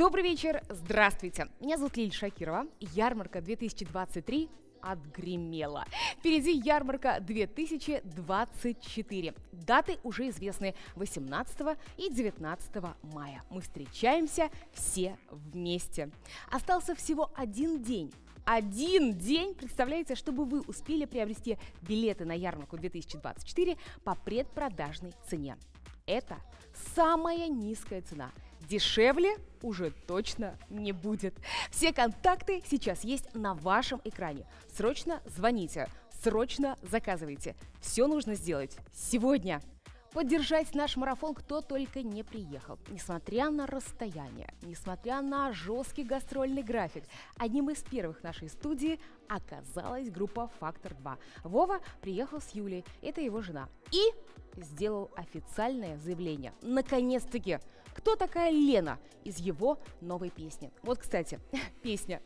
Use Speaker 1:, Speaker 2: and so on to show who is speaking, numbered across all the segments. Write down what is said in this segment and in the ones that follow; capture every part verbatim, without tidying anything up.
Speaker 1: Добрый вечер, здравствуйте. Меня зовут Лилия Шакирова. Ярмарка две тысячи двадцать три отгремела. Впереди ярмарка две тысячи двадцать четыре. Даты уже известны: восемнадцатого и девятнадцатого мая. Мы встречаемся все вместе. Остался всего один день. Один день, представляете, чтобы вы успели приобрести билеты на ярмарку две тысячи двадцать четыре по предпродажной цене. Это самая низкая цена. Дешевле уже точно не будет. Все контакты сейчас есть на вашем экране. Срочно звоните, срочно заказывайте. Все нужно сделать сегодня. Поддержать наш марафон кто только не приехал. Несмотря на расстояние, несмотря на жесткий гастрольный график, одним из первых нашей студии оказалась группа «Фактор два». Вова приехал с Юлей, это его жена, и сделал официальное заявление. Наконец-таки, кто такая Лена из его новой песни. Вот, кстати, песня.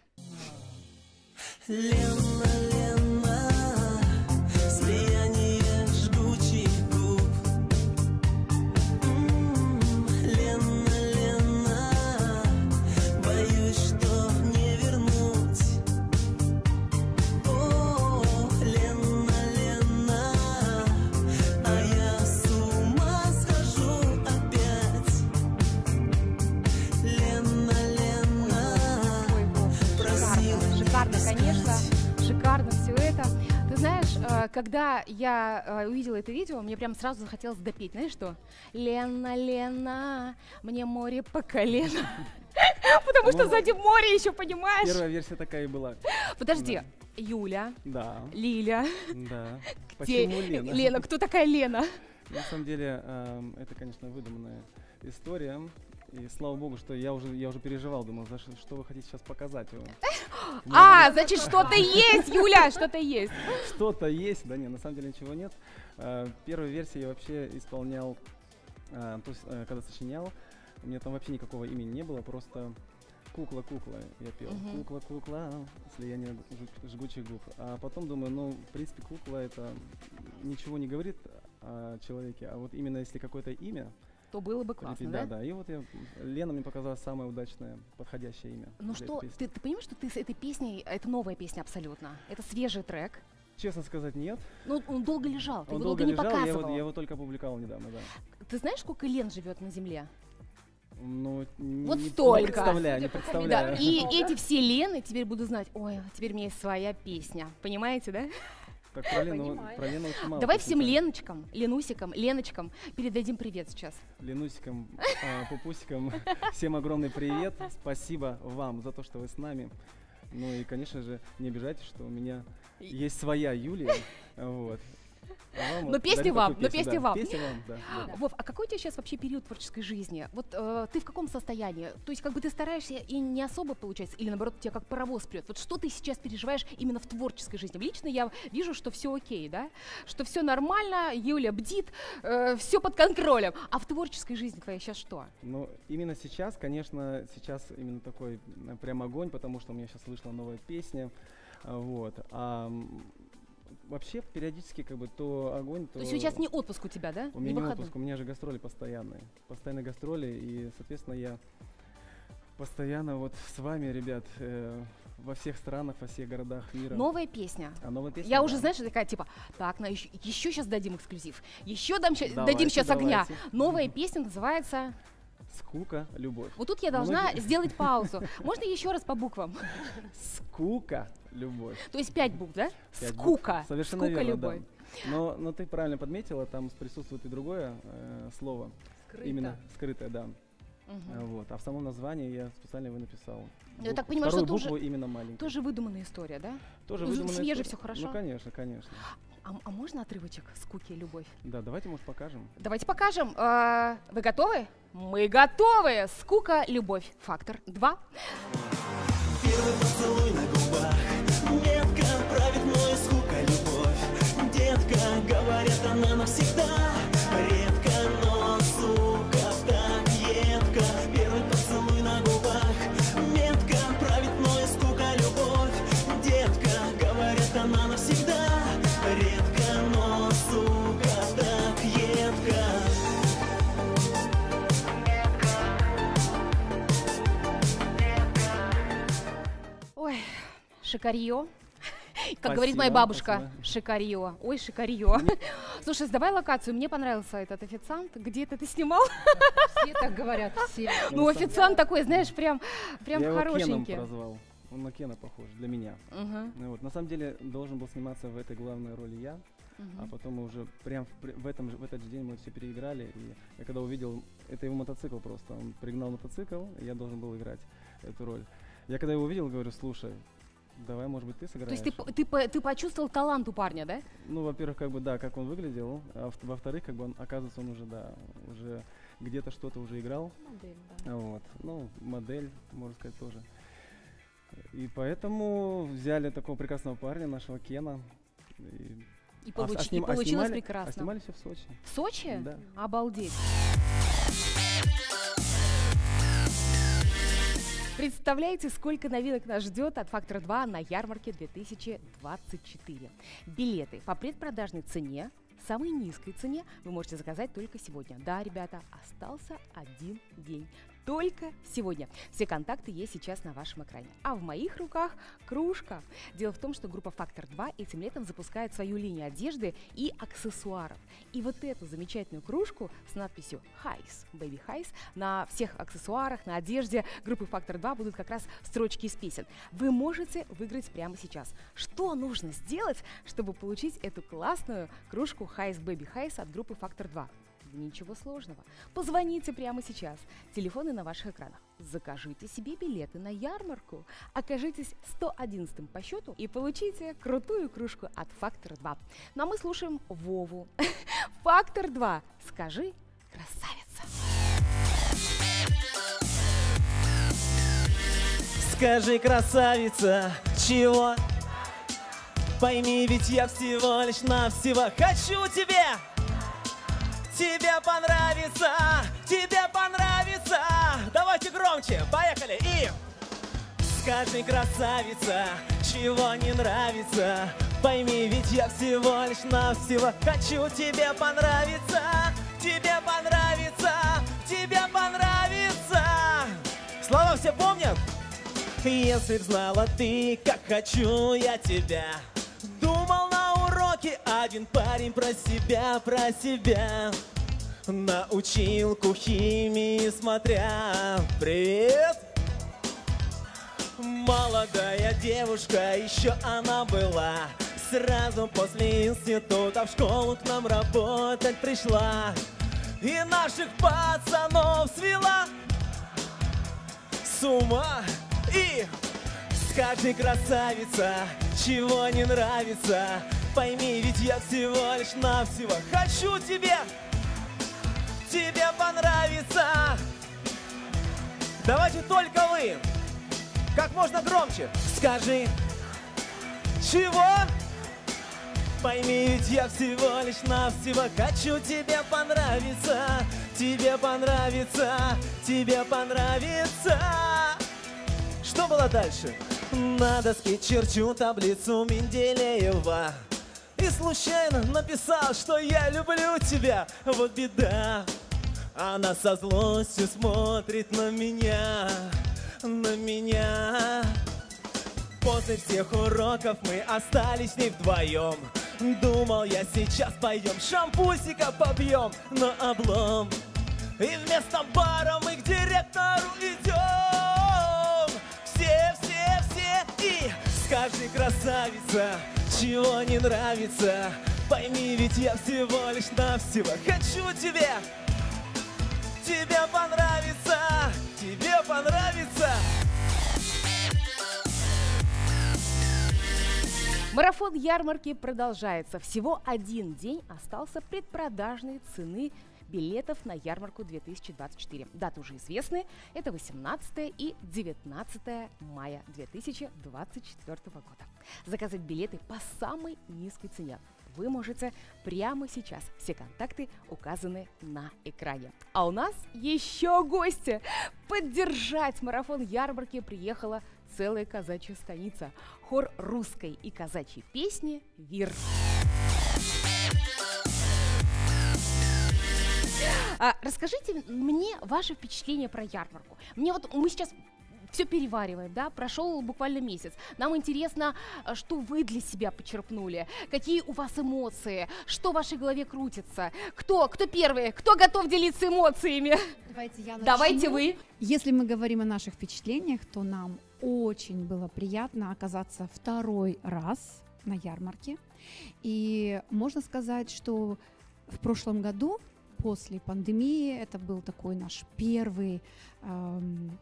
Speaker 2: Лена, Лена, слияние жгучих губ. М-м, Лена, Лена, боюсь, что не вернуть. О, Лена, Лена, а я с ума схожу опять. Лена, Лена,
Speaker 1: Ой, Вов,
Speaker 2: просила.
Speaker 1: шикарно, шикарно, конечно, шикарно все это. Ты знаешь, э, когда я э, увидела это видео, мне прям сразу захотелось допеть, знаешь что? Лена, Лена, мне море по колено. Потому что
Speaker 3: Ну,
Speaker 1: сзади море еще, понимаешь?
Speaker 3: Первая версия такая и была.
Speaker 1: Подожди, Юля,
Speaker 3: Да,
Speaker 1: Лиля,
Speaker 3: да.
Speaker 1: где-
Speaker 3: Почему Лена?
Speaker 1: Лена, кто такая Лена?
Speaker 3: На самом деле, эм, это, конечно, выдуманная история. И слава богу, что я уже, я уже переживал, думал, за что, что вы хотите сейчас показать. его?
Speaker 1: А, значит, что-то есть, Юля, что-то есть.
Speaker 3: Что-то есть, да нет, на самом деле ничего нет. Э, Первую версию я вообще исполнял, э, то есть, э, когда сочинял, у меня там вообще никакого имени не было, просто кукла-кукла я пел.
Speaker 1: Мгм.
Speaker 3: Кукла-кукла, слияние жг- жгучих губ. А потом думаю, ну, в принципе, кукла это ничего не говорит о человеке, а вот именно если какое-то имя,
Speaker 1: То было бы классно,
Speaker 3: прилепить,
Speaker 1: да?
Speaker 3: да, да. И вот я, Лена мне показалась самое удачное, подходящее имя.
Speaker 1: Ну
Speaker 3: для
Speaker 1: что,
Speaker 3: этой песни.
Speaker 1: ты, ты понимаешь, что ты с этой песней, это новая песня абсолютно, это свежий трек.
Speaker 3: Честно сказать, нет.
Speaker 1: Ну, он долго лежал, ты
Speaker 3: Он
Speaker 1: его
Speaker 3: долго
Speaker 1: долго не
Speaker 3: лежал, я
Speaker 1: показывал.
Speaker 3: его, я его только опубликовал недавно, да.
Speaker 1: Ты знаешь, сколько Лен живет на Земле?
Speaker 3: Ну, не,
Speaker 1: Вот
Speaker 3: не
Speaker 1: столько.
Speaker 3: представляю, не
Speaker 1: Да,
Speaker 3: представляю.
Speaker 1: и эти все Лены теперь будут знать, ой, теперь у меня есть своя песня. Понимаете, да?
Speaker 3: Так про Лену,
Speaker 1: Понимаю.
Speaker 3: про Лену очень мало.
Speaker 1: Давай
Speaker 3: кто
Speaker 1: всем
Speaker 3: знает.
Speaker 1: Леночкам, Ленусикам, Леночкам передадим привет сейчас.
Speaker 3: Ленусикам, а, Пупусикам, всем огромный привет. Спасибо вам за то, что вы с нами. Ну и, конечно же, не обижайтесь, что у меня есть своя Юлия. Вот. А вам
Speaker 1: Но
Speaker 3: вот
Speaker 1: песня
Speaker 3: дарю
Speaker 1: вам,
Speaker 3: такую
Speaker 1: но
Speaker 3: песню,
Speaker 1: песня
Speaker 3: да.
Speaker 1: вам.
Speaker 3: Песня вам, да. да.
Speaker 1: Вов, а какой у тебя сейчас вообще период творческой жизни? Вот э, ты в каком состоянии? То есть как бы ты стараешься и не особо получается, или наоборот тебя как паровоз прет? Вот что ты сейчас переживаешь именно в творческой жизни? Лично я вижу, что все окей, да? Что все нормально, Юля бдит, э, все под контролем. А в творческой жизни твоей сейчас что?
Speaker 3: Ну, именно сейчас, конечно, сейчас именно такой м, прям огонь, потому что у меня сейчас вышла новая песня. а, Вот. А м, вообще, периодически, как бы, то огонь, то...
Speaker 1: То есть сейчас не отпуск у тебя, да?
Speaker 3: У меня не
Speaker 1: выходной?
Speaker 3: отпуск, у меня же гастроли постоянные. Постоянные гастроли, и, соответственно, я постоянно вот с вами, ребят, э, во всех странах, во всех городах мира.
Speaker 1: Новая песня.
Speaker 3: А новая песня,
Speaker 1: Я
Speaker 3: да.
Speaker 1: уже, знаешь, такая, типа, так, на еще, еще сейчас дадим эксклюзив, еще дам, ща-
Speaker 3: Давайте,
Speaker 1: дадим сейчас огня.
Speaker 3: давайте.
Speaker 1: Новая песня называется...
Speaker 3: Скука, любовь.
Speaker 1: Вот тут я должна
Speaker 3: Многие-
Speaker 1: сделать паузу. Можно еще раз по буквам?
Speaker 3: Скука, любовь.
Speaker 1: То есть пять букв, да?
Speaker 3: Пять букв.
Speaker 1: Скука.
Speaker 3: Совершенно
Speaker 1: Скука,
Speaker 3: верно, да.
Speaker 1: любовь.
Speaker 3: Но, но ты правильно подметила, там присутствует и другое э, слово. Именно скрытое, да.
Speaker 1: Мгм.
Speaker 3: А, Вот. А в самом названии я специально его написал.
Speaker 1: Я
Speaker 3: Бук-
Speaker 1: так понимаю,
Speaker 3: вторую
Speaker 1: что тоже-
Speaker 3: букву именно маленькую.
Speaker 1: Тоже выдуманная история, да?
Speaker 3: Тоже
Speaker 1: в
Speaker 3: выдуманная
Speaker 1: семье же
Speaker 3: история.
Speaker 1: всё хорошо?
Speaker 3: Ну, конечно, конечно.
Speaker 1: А, а можно отрывочек «Скуки и любовь»?
Speaker 3: Да, давайте, может, покажем.
Speaker 1: Давайте покажем. А, вы готовы? Мы готовы! «Скука, любовь». Фактор два.
Speaker 2: Первый поцелуй на губах. Детка, правит мной скука, любовь. Детка, говорят, она навсегда. Редко, но сука, так едко. Первый поцелуй на губах. Детка, правит мной скука, любовь. Детка, говорят, она навсегда. Редко, но сука, так едко.
Speaker 1: Шикарье. Как
Speaker 3: Спасибо,
Speaker 1: говорит моя бабушка,
Speaker 3: спасибо.
Speaker 1: шикарье. Ой, шикарье. Слушай, сдавай локацию. Мне понравился этот официант. Где это ты снимал?
Speaker 4: Все так говорят, все.
Speaker 1: Ну, официант такой, знаешь, прям, прям
Speaker 3: Я его Кеном
Speaker 1: хорошенький.
Speaker 3: прозвал. Он на Кена похож для меня.
Speaker 1: Мгм,
Speaker 3: Ну вот, на самом деле должен был сниматься в этой главной роли я, а
Speaker 1: мгм.
Speaker 3: потом мы уже прям в, при- в этом же, в этот же день мы все переиграли. И я когда увидел, это его мотоцикл просто, он пригнал мотоцикл, и я должен был играть эту роль. Я когда его увидел, говорю, слушай, давай, может быть, ты сыграешь.
Speaker 1: То есть ты, п- ты, по- ты почувствовал талант у парня, да?
Speaker 3: Ну, во-первых, как бы, да, как он выглядел, а в- во-вторых, как бы он, оказывается, он уже, да, уже где-то что-то уже играл.
Speaker 4: Модель,
Speaker 3: А Вот. Ну, модель, можно сказать, тоже. И поэтому взяли такого прекрасного парня, нашего Кена. И,
Speaker 1: И,
Speaker 3: а с- а
Speaker 1: получи- и
Speaker 3: сним- а
Speaker 1: получилось
Speaker 3: снимали-
Speaker 1: прекрасно.
Speaker 3: А снимали все в Сочи.
Speaker 1: В Сочи?
Speaker 3: Да.
Speaker 1: Обалдеть. Представляете, сколько новинок нас ждет от «Фактора два» на ярмарке две тысячи двадцать четыре. Билеты по предпродажной цене, самой низкой цене, вы можете заказать только сегодня. Да, ребята, остался один день. Только сегодня. Все контакты есть сейчас на вашем экране. А в моих руках кружка. Дело в том, что группа «Фактор два» этим летом запускает свою линию одежды и аксессуаров. И вот эту замечательную кружку с надписью «Хайс», «Baby Хайс» на всех аксессуарах, на одежде группы «Фактор два» будут как раз строчки из песен. Вы можете выиграть прямо сейчас. Что нужно сделать, чтобы получить эту классную кружку «Хайс», «Baby Хайс» от группы «Фактор два»? Ничего сложного. Позвоните прямо сейчас. Телефоны на ваших экранах. Закажите себе билеты на ярмарку. Окажитесь сто одиннадцатым по счету и получите крутую кружку от «Фактора два». Ну а мы слушаем Вову. «Фактор два». Скажи, красавица.
Speaker 2: Скажи, красавица, чего? Пойми, ведь я всего лишь навсего хочу тебе. Тебе понравится, тебе понравится. Давайте громче, поехали. И скажи, красавица, чего не нравится. Пойми, ведь я всего лишь навсего хочу тебе понравиться. Тебе понравится, тебе понравится. Слова все помнят? Если б знала ты, как хочу я тебя. Думал на уроке один парень про себя, про себя. На училку химии смотря. Привет! Молодая девушка, еще она была. Сразу после института в школу к нам работать пришла. И наших пацанов свела с ума. И скажи, красавица, чего не нравится. Пойми, ведь я всего лишь навсего хочу тебе. Тебе понравится. Давайте только вы. Как можно громче. Скажи, чего? Пойми, ведь я всего лишь навсего хочу тебе понравиться. Тебе понравится, тебе понравится. Что было дальше? На доске черчу таблицу Менделеева. И случайно написал, что я люблю тебя. Вот беда. Она со злостью смотрит на меня, на меня. После всех уроков мы остались с ней вдвоем. Думал, я сейчас пойдем шампусика побьем, но облом. И вместо бара мы к директору идем. Все, все, все. И скажи, красавица, чего не нравится. Пойми, ведь я всего лишь навсего хочу тебе. Тебе понравится, тебе понравится.
Speaker 1: Марафон ярмарки продолжается. Всего один день остался предпродажной цены билетов на ярмарку две тысячи двадцать четыре. Даты уже известны. Это восемнадцатое и девятнадцатое мая две тысячи двадцать четвёртого года. Заказать билеты по самой низкой цене вы можете прямо сейчас. Все контакты указаны на экране. А у нас еще гости. Поддержать марафон ярмарки приехала целая казачья станица. Хор русской и казачьей песни «Вир». А, расскажите мне ваше впечатление про ярмарку. Мне вот мы сейчас все перевариваем, да, прошел буквально месяц. Нам интересно, что вы для себя почерпнули, какие у вас эмоции, что в вашей голове крутится, кто, кто первый, кто готов делиться эмоциями?
Speaker 4: Давайте я начну.
Speaker 1: Давайте вы.
Speaker 4: Если мы говорим о наших впечатлениях, то нам очень было приятно оказаться второй раз на ярмарке. И можно сказать, что в прошлом году, после пандемии, это был такой наш первый эм,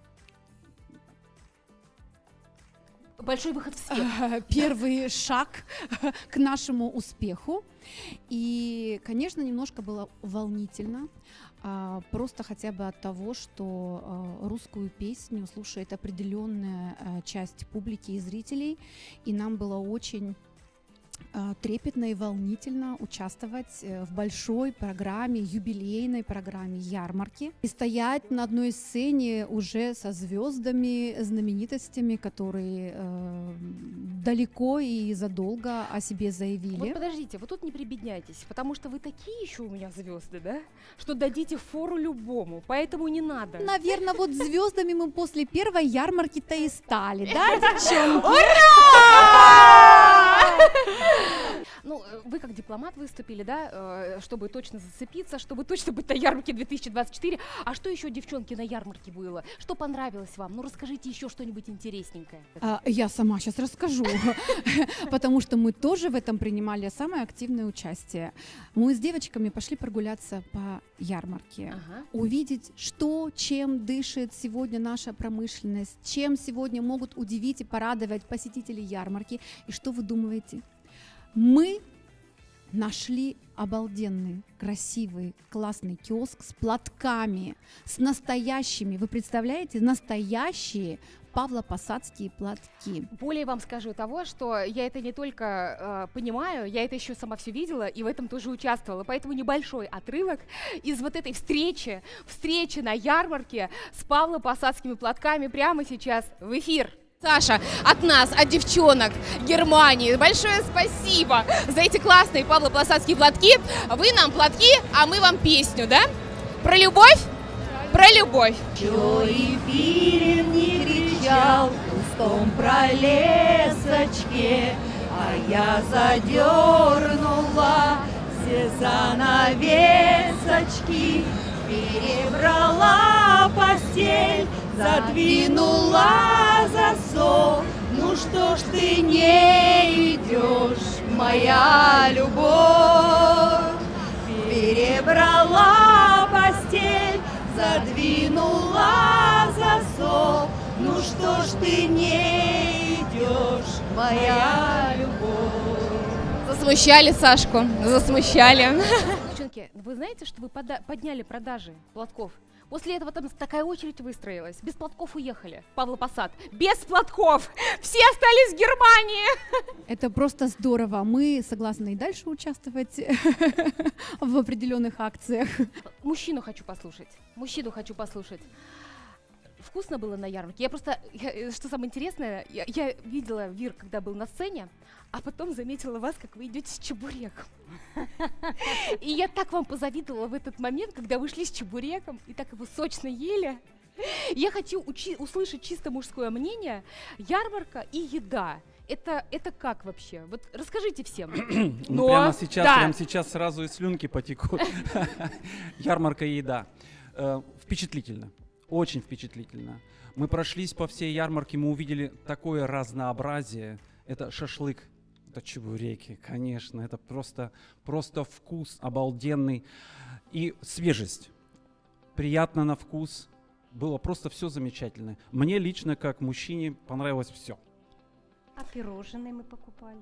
Speaker 1: большой выход в свет.
Speaker 4: Первый шаг к нашему успеху. И, конечно, немножко было волнительно, просто хотя бы от того, что русскую песню слушает определенная часть публики и зрителей, и нам было очень трепетно и волнительно участвовать в большой программе, юбилейной программе ярмарки и стоять на одной сцене уже со звездами, знаменитостями, которые э, далеко и задолго о себе заявили.
Speaker 1: Вот подождите, вот тут не прибедняйтесь, потому что вы такие еще у меня звезды, да, что дадите фору любому, поэтому не надо.
Speaker 4: Наверное, вот звездами мы после первой ярмарки-то и стали, да, девчонки?
Speaker 1: Ну, вы как дипломат выступили, да, чтобы точно зацепиться, чтобы точно быть на ярмарке две тысячи двадцать четыре. А что еще, девчонки, на ярмарке было? Что понравилось вам? Ну, расскажите еще что-нибудь интересненькое.
Speaker 4: А, я сама сейчас расскажу, потому что мы тоже в этом принимали самое активное участие. Мы с девочками пошли прогуляться по ярмарке,
Speaker 1: Ага.
Speaker 4: увидеть, что, чем дышит сегодня наша промышленность, чем сегодня могут удивить и порадовать посетителей ярмарки. И что вы думаете? Мы нашли обалденный, красивый, классный киоск с платками, с настоящими, вы представляете, настоящие павлопосадские платки.
Speaker 1: Более вам скажу того, что я это не только э, понимаю, я это еще сама все видела и в этом тоже участвовала. Поэтому небольшой отрывок из вот этой встречи, встречи на ярмарке с павлопосадскими платками прямо сейчас в эфир. Саша, от нас, от девчонок Германии, большое спасибо за эти классные павлопосадские платки. Вы нам платки, а мы вам песню, да? Про любовь? Про любовь.
Speaker 5: Чё эфирем не кричал в пустом пролесочке, а я задернула все занавесочки, перебрала постель, задвинула засов. Ну что ж ты не идешь, моя любовь? Перебрала постель, задвинула засов. Ну что ж ты не идешь, моя любовь?
Speaker 1: Засмущали Сашку, засмущали. Девчонки, вы знаете, что вы пода- подняли продажи платков? После этого там такая очередь выстроилась. Без платков уехали. Павлопосад. Без платков. Все остались в Германии.
Speaker 4: Это просто здорово. Мы согласны и дальше участвовать в определенных акциях.
Speaker 1: Мужчину хочу послушать. Мужчину хочу послушать. Вкусно было на ярмарке. Я просто, я, что самое интересное, я, я видела Вир, когда был на сцене, а потом заметила вас, как вы идете с чебуреком. И я так вам позавидовала в этот момент, когда вы шли с чебуреком и так его сочно ели. Я хочу учи- услышать чисто мужское мнение. Ярмарка и еда. Это, это как вообще? Вот расскажите всем.
Speaker 6: Ну, прямо сейчас,
Speaker 1: да.
Speaker 6: прямо сейчас сразу и слюнки потекут. Ярмарка и еда. Э, Впечатлительно. Очень впечатлительно. Мы прошлись по всей ярмарке, мы увидели такое разнообразие. Это шашлык, это чебуреки, конечно. Это просто, просто вкус обалденный. И свежесть. Приятно на вкус. Было просто все замечательно. Мне лично, как мужчине, понравилось все.
Speaker 7: А пирожные мы покупали.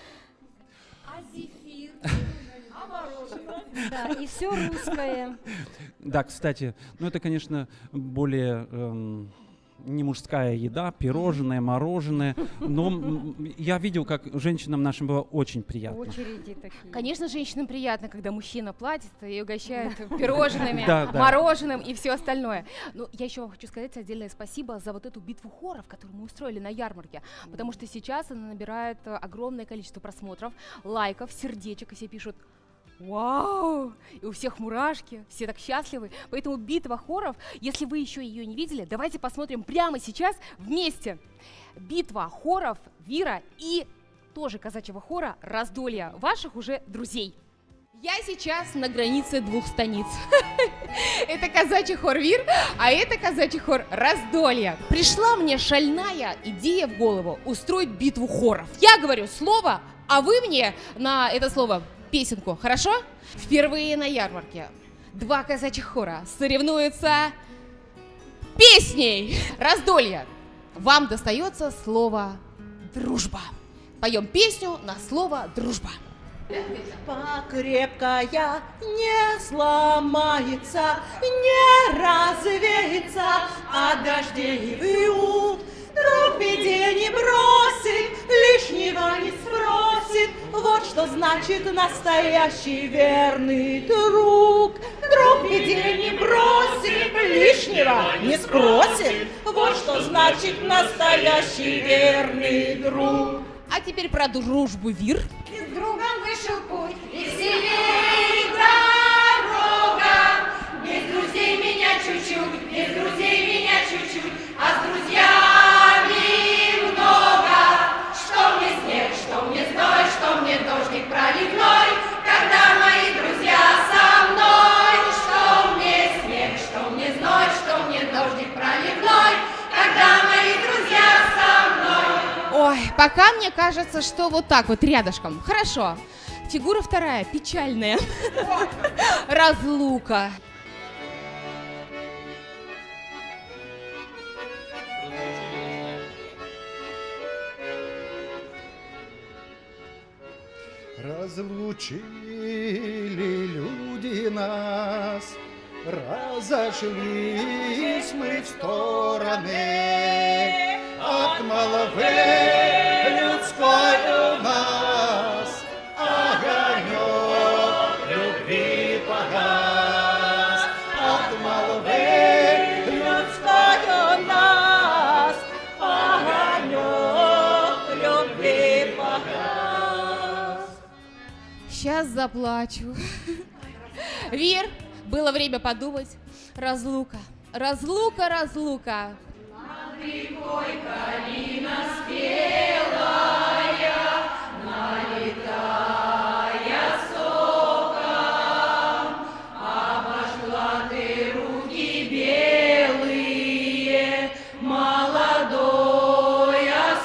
Speaker 5: А зефир? А мороженое?
Speaker 7: Да, и все русское.
Speaker 6: Да, кстати, ну это, конечно, более эм, не мужская еда, пирожное, мороженое, но м, я видел, как женщинам нашим было очень приятно.
Speaker 7: Очереди такие.
Speaker 1: Конечно, женщинам приятно, когда мужчина платит и угощает пирожными,
Speaker 6: Да, да.
Speaker 1: мороженым и все остальное. Но я еще вам хочу сказать отдельное спасибо за вот эту битву хоров, которую мы устроили на ярмарке, потому что сейчас она набирает э, огромное количество просмотров, лайков, сердечек, и все пишут: Вау! И у всех мурашки, все так счастливы. Поэтому битва хоров, если вы еще ее не видели, давайте посмотрим прямо сейчас вместе. Битва хоров Вира и тоже казачьего хора Раздолья, ваших уже друзей. Я сейчас на границе двух станиц. Это казачий хор Вир, а это казачий хор Раздолья. Пришла мне шальная идея в голову устроить битву хоров. Я говорю слово, а вы мне на это слово песенку, хорошо? Впервые на ярмарке два казачьих хора соревнуются песней. Раздолья, вам достается слово «дружба». Поем песню на слово «дружба».
Speaker 5: Покрепкая не сломается, не развеется, а дождей вьют. Друг беде не бросит, лишнего не спросит. Вот что значит настоящий верный друг. Друг беде не бросит, лишнего не спросит. Вот что значит настоящий верный друг.
Speaker 1: А теперь про дружбу Вир.
Speaker 5: И с другом вышел путь, веселей дорога. Без друзей меня чуть-чуть, без друзей меня чуть-чуть, а с друзьями много. Что мне снег, что мне зной, что мне дождик проливной, когда мои друзья со мной. Что мне снег, что мне зной, что мне дождик проливной, когда мои друзья со мной.
Speaker 1: Ой, пока мне кажется, что вот так вот рядышком. Хорошо. Фигура вторая, печальная. Разлука.
Speaker 8: Разлучили люди нас, разошлись мы в стороны. От молвы людской у нас огонек любви погас. От молвы людской у нас огонек любви погас.
Speaker 1: Сейчас заплачу. Вир, было время подумать. Разлука, разлука, разлука.
Speaker 5: Рекой калина спелая, налетая соком, обожгла ты руки белые, молодой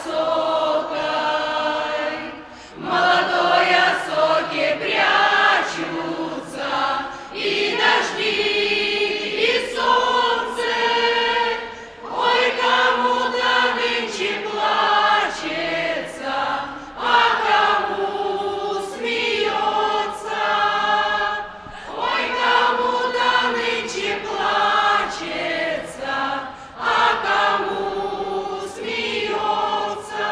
Speaker 5: осокой. Молодой осоке прячутся и дожди, и солнце. Ой, кому-то нынче плачется, а кому смеется. Ой, кому-то нынче плачется, а кому смеется.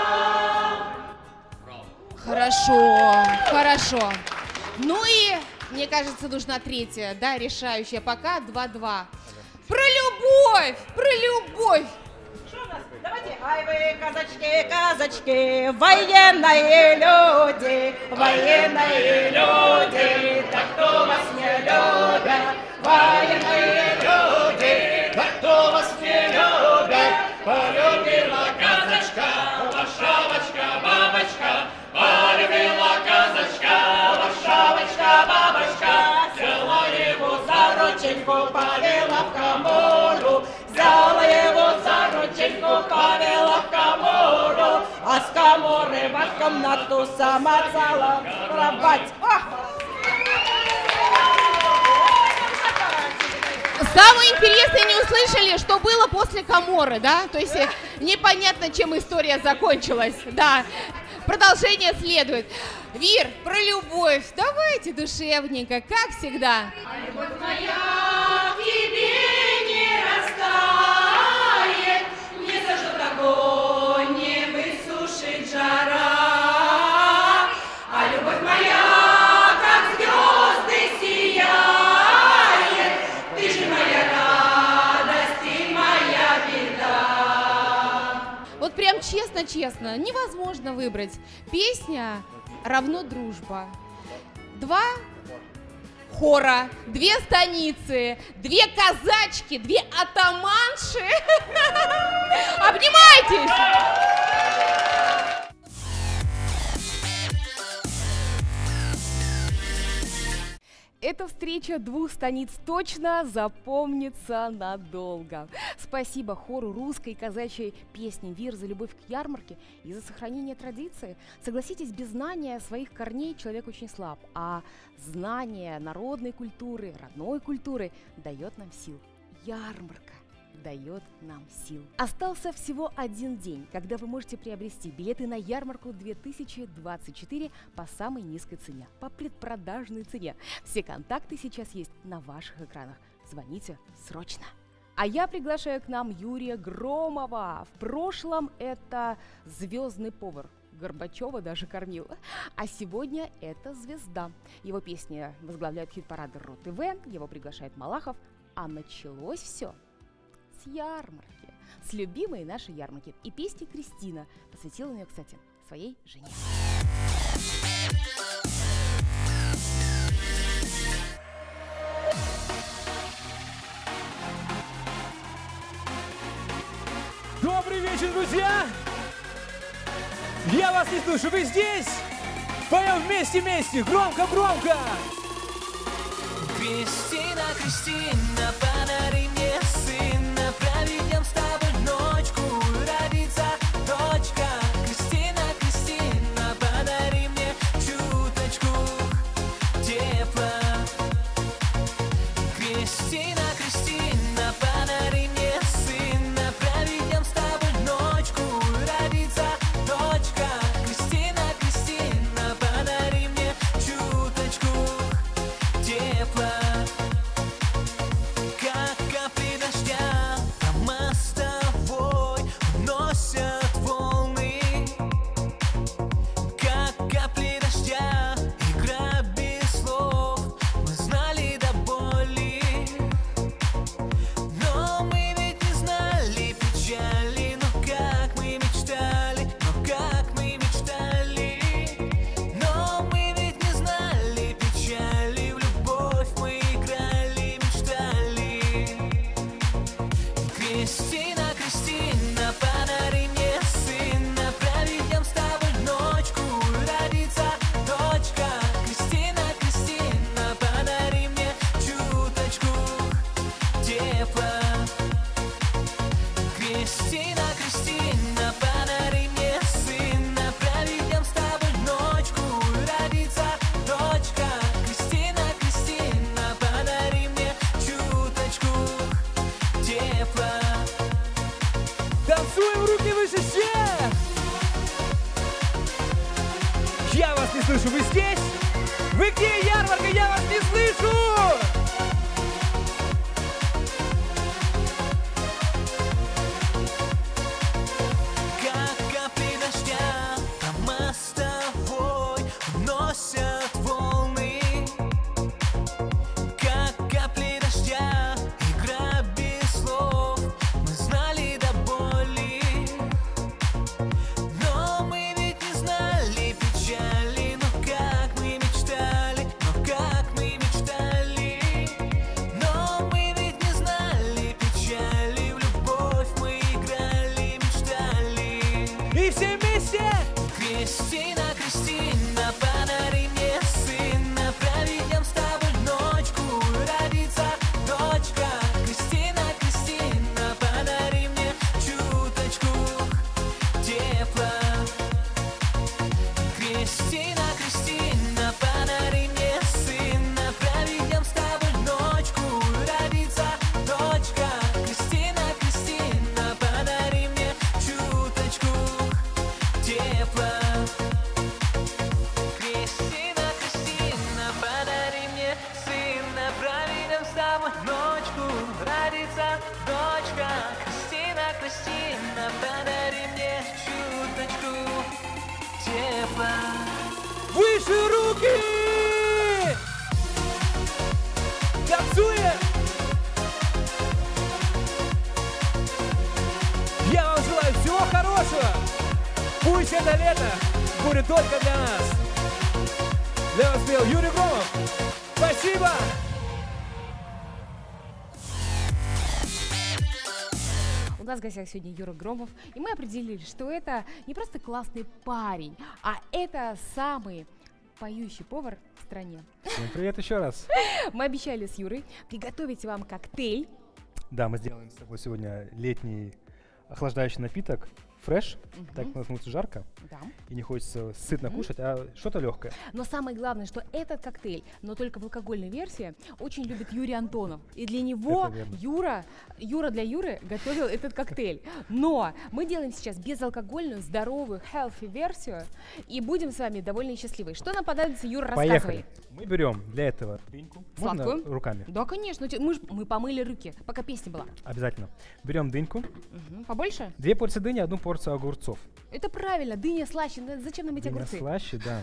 Speaker 1: Хорошо, хорошо. Ну и, мне кажется, нужна третья, да, решающая. Пока два-два. Про любовь, про любовь.
Speaker 5: Давайте, ай вы, казачки, казачки, военные люди, военные люди, так кто вас не любит, военные люди, так кто вас не любит, полюбила казачка, Варшавочка, бабочка, полюбила казачка, Варшавочка, бабочка, взяла его за рученьку, повела в комору, взяла его за рученьку, повела в комору, а с коморы в комнату сама целовать.
Speaker 1: Самое интересное, не услышали, что было после Каморры, да? То есть э, непонятно, чем история закончилась, да. Продолжение следует. Вир, про любовь. Давайте душевненько, как всегда.
Speaker 5: А любовь моя к тебе не растает, не зажжет огонь, не высушит жара. А любовь моя, как звезды, сияет, ты же моя радость и моя беда.
Speaker 1: Вот прям честно-честно, невозможно выбрать. Песня равно дружба. Два хора, две станицы, две казачки, две атаманши. Обнимайтесь! Эта встреча двух станиц точно запомнится надолго. Спасибо хору русской и казачьей песни «Вир» за любовь к ярмарке и за сохранение традиции. Согласитесь, без знания своих корней человек очень слаб, а знание народной культуры, родной культуры дает нам сил. Ярмарка дает нам сил. Остался всего один день, когда вы можете приобрести билеты на ярмарку две тысячи двадцать четыре по самой низкой цене, по предпродажной цене. Все контакты сейчас есть на ваших экранах. Звоните срочно. А я приглашаю к нам Юрия Громова. В прошлом это звездный повар. Горбачева даже кормил. А сегодня это звезда. Его песни возглавляют хит-парады РО-ТВ, его приглашает Малахов. А началось все с ярмарки, с любимой нашей ярмарки. И песни Кристина посвятила ее, кстати, своей жене.
Speaker 2: Добрый вечер, друзья! Я вас не слышу, вы здесь? Поем вместе-вместе, громко-громко!
Speaker 8: Кристина, Кристина, подари мне сына, проведем с тобой ночку, родится дочка. Кристина, Кристина, подари мне чуточку тепла. Кристина, Кристина, подари мне сына, проведем с тобой ночку, родится дочка. Кристина, Кристина, подари мне чуточку тепла. Как капли дождя по мостовой уносят волны, как капли дождя, игра без слов, мы знали до боли, но мы ведь не знали печали, но как мы мечтали, но как мы мечтали, но мы ведь не знали печали, в любовь мы играли, мечтали. Кристина, Кристина, подари мне сына, проведем с тобой ночку, родится дочка. Кристина, Кристина, подари мне чуточку тепла. Кристина, Кристина, подари мне сына, проведем с тобой ночку, родится дочка. Кристина, Кристина, подари мне чуточку тепла.
Speaker 2: Танцуем, руки выше всех! Я вас не слышу, вы здесь? Вы где, ярмарка? Я вас не слышу!
Speaker 8: Как капли дождя по мостовой уносят волны, как капли дождя, игра без слов, мы знали до боли, но мы ведь не знали печали, но как мы мечтали, но как мы мечтали, но мы ведь не знали печали, в любовь мы играли, мечтали.
Speaker 2: И все вместе!
Speaker 8: Кристина, Кристина, подари мне сына, проведем с тобой ночку, родится дочка. Кристина, Кристина, подари мне чуточку тепла. Кристина, Кристина, подари мне сына, проведем с тобой ночку, родится дочка. Кристина, Кристина, подари мне чуточку тепла. Кристина, Кристина, подари мне сына, проведем с тобой ночку, родится дочка. Кристина, Кристина, подари мне чуточку тепла.
Speaker 2: Выше руки! Танцуем! Я вам желаю всего хорошего! Пусть это лето будет только для нас! Для вас пел Юрий Громов. Спасибо!
Speaker 1: нас в гостях сегодня Юра Громов, и мы определили, что это не просто классный парень, а это самый поющий повар в стране.
Speaker 9: Всем привет еще раз.
Speaker 1: Мы обещали с Юрой приготовить вам коктейль.
Speaker 9: Да, мы сделаем с тобой сегодня летний охлаждающий напиток. Фреш,
Speaker 1: Мгм.
Speaker 9: так как у нас на улице жарко,
Speaker 1: Да.
Speaker 9: и не хочется сытно
Speaker 1: Мгм.
Speaker 9: кушать, а что-то легкое.
Speaker 1: Но самое главное, что этот коктейль, но только в алкогольной версии, очень любит Юрий Антонов. И для него
Speaker 9: Это верно.
Speaker 1: Юра, Юра для Юры готовил этот коктейль. Но мы делаем сейчас безалкогольную, здоровую, healthy версию, и будем с вами довольны и счастливы. Что нам понадобится, Юра, рассказывай.
Speaker 9: Поехали. Мы берем для этого дыньку. Можно
Speaker 1: Сладкую?
Speaker 9: руками?
Speaker 1: Да, конечно. те- Мы, ж- мы помыли руки, пока песня была.
Speaker 9: Обязательно. Берем дыньку,
Speaker 1: Мгм. Побольше?
Speaker 9: две порции дыни, одну порцию огурцов.
Speaker 1: Это правильно, дыня слаще. ну Зачем нам эти
Speaker 9: Дыня
Speaker 1: огурцы?
Speaker 9: слаще, да.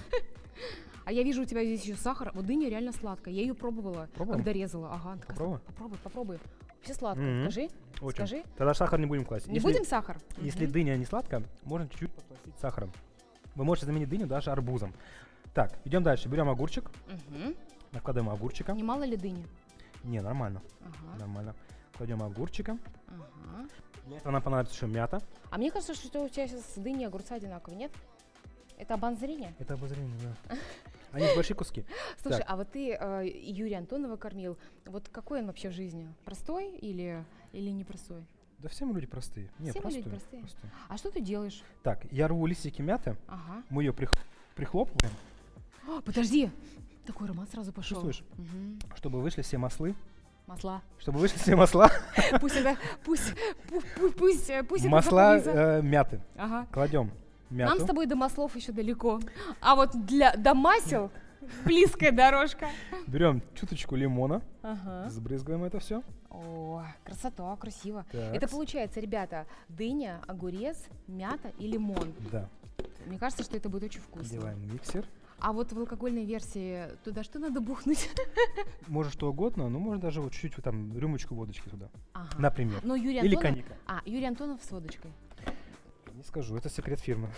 Speaker 1: А я вижу у тебя здесь еще сахар. Вот дыня реально сладкая. Я ее пробовала,
Speaker 9: Пробуем?
Speaker 1: когда резала. Ага, она такая
Speaker 9: Попробуй.
Speaker 1: сладкая. Попробуй, попробуй. Все сладко.
Speaker 9: Мгм.
Speaker 1: Скажи,
Speaker 9: Очень.
Speaker 1: скажи.
Speaker 9: Тогда сахар не будем класть.
Speaker 1: Не
Speaker 9: Если-
Speaker 1: будем сахар?
Speaker 9: Если
Speaker 1: Мгм.
Speaker 9: дыня не сладкая, можно чуть-чуть подсластить сахаром. Вы можете заменить дыню даже арбузом. Так, идем дальше. Берем огурчик,
Speaker 1: Мгм.
Speaker 9: накладываем огурчика.
Speaker 1: Не мало ли дыни?
Speaker 9: Не, нормально,
Speaker 1: Ага,
Speaker 9: нормально. Кладем огурчика.
Speaker 1: ага.
Speaker 9: Для этого нам понадобится еще мята.
Speaker 1: А мне кажется, что у тебя сейчас дыни и огурца одинаковые, нет? Это обозрение?
Speaker 9: Это обозрение, да. Они большие куски.
Speaker 1: Слушай,
Speaker 9: Так.
Speaker 1: а вот ты э, Юрия Антонова кормил. Вот какой он вообще в жизни? Простой или, или непростой?
Speaker 9: Да все мы люди простые. Не,
Speaker 1: Все мы люди
Speaker 9: простые,
Speaker 1: простые. А что ты делаешь?
Speaker 9: Так, я рву листики мяты,
Speaker 1: Ага.
Speaker 9: мы ее прих- прихлопываем,
Speaker 1: О, подожди! Такой аромат сразу пошел.
Speaker 9: Чувствуешь?
Speaker 1: Мгм.
Speaker 9: чтобы вышли все маслы.
Speaker 1: Масла.
Speaker 9: Чтобы вышли все масла.
Speaker 1: Пусть это, пусть, пу- пу- пусть, э, пусть это
Speaker 9: Масла
Speaker 1: запомнится.
Speaker 9: э, мяты.
Speaker 1: Ага.
Speaker 9: Кладем
Speaker 1: Нам с
Speaker 9: мяту.
Speaker 1: тобой до маслов еще далеко. А вот для до масел близкая дорожка.
Speaker 9: Берем чуточку лимона,
Speaker 1: Ага.
Speaker 9: сбрызгиваем это все.
Speaker 1: О, красота, красиво.
Speaker 9: Так.
Speaker 1: Это получается, ребята, дыня, огурец, мята и лимон.
Speaker 9: Да,
Speaker 1: Мне кажется, что это будет очень вкусно.
Speaker 9: делаем миксер.
Speaker 1: А вот в алкогольной версии туда что надо бухнуть?
Speaker 9: Может что угодно, но можно даже вот чуть-чуть вот там рюмочку водочки туда,
Speaker 1: Ага.
Speaker 9: например.
Speaker 1: Но Юрий
Speaker 9: Или
Speaker 1: Антонов...
Speaker 9: коньяка.
Speaker 1: А, Юрий Антонов с водочкой.
Speaker 9: Не скажу, это секрет фирмы.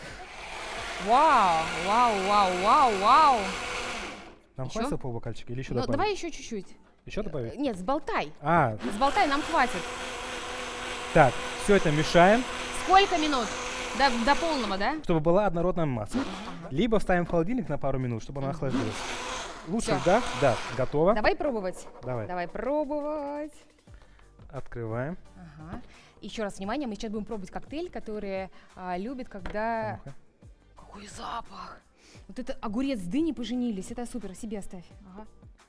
Speaker 1: Вау, вау, вау, вау, вау.
Speaker 9: Нам
Speaker 1: Ещё?
Speaker 9: хватит полбокальчика или еще
Speaker 1: Ну,
Speaker 9: добавить?
Speaker 1: давай еще чуть-чуть.
Speaker 9: Еще добавить?
Speaker 1: Нет, сболтай.
Speaker 9: А,
Speaker 1: Сболтай, нам хватит.
Speaker 9: так, все это мешаем,
Speaker 1: Сколько минут? До, до полного, да?
Speaker 9: чтобы была однородная масса.
Speaker 1: Ага.
Speaker 9: Либо ставим в холодильник на пару минут, чтобы она
Speaker 1: Мгм.
Speaker 9: охладилась. Лучше,
Speaker 1: Всё.
Speaker 9: да? Да, готово.
Speaker 1: Давай пробовать.
Speaker 9: Давай.
Speaker 1: Давай пробовать.
Speaker 9: Открываем.
Speaker 1: Ага. Еще раз внимание, мы сейчас будем пробовать коктейль, который а, любит, когда...
Speaker 9: Ну-ка.
Speaker 1: Какой запах! Вот это огурец с дыней поженились, это супер, себе оставь. Ага.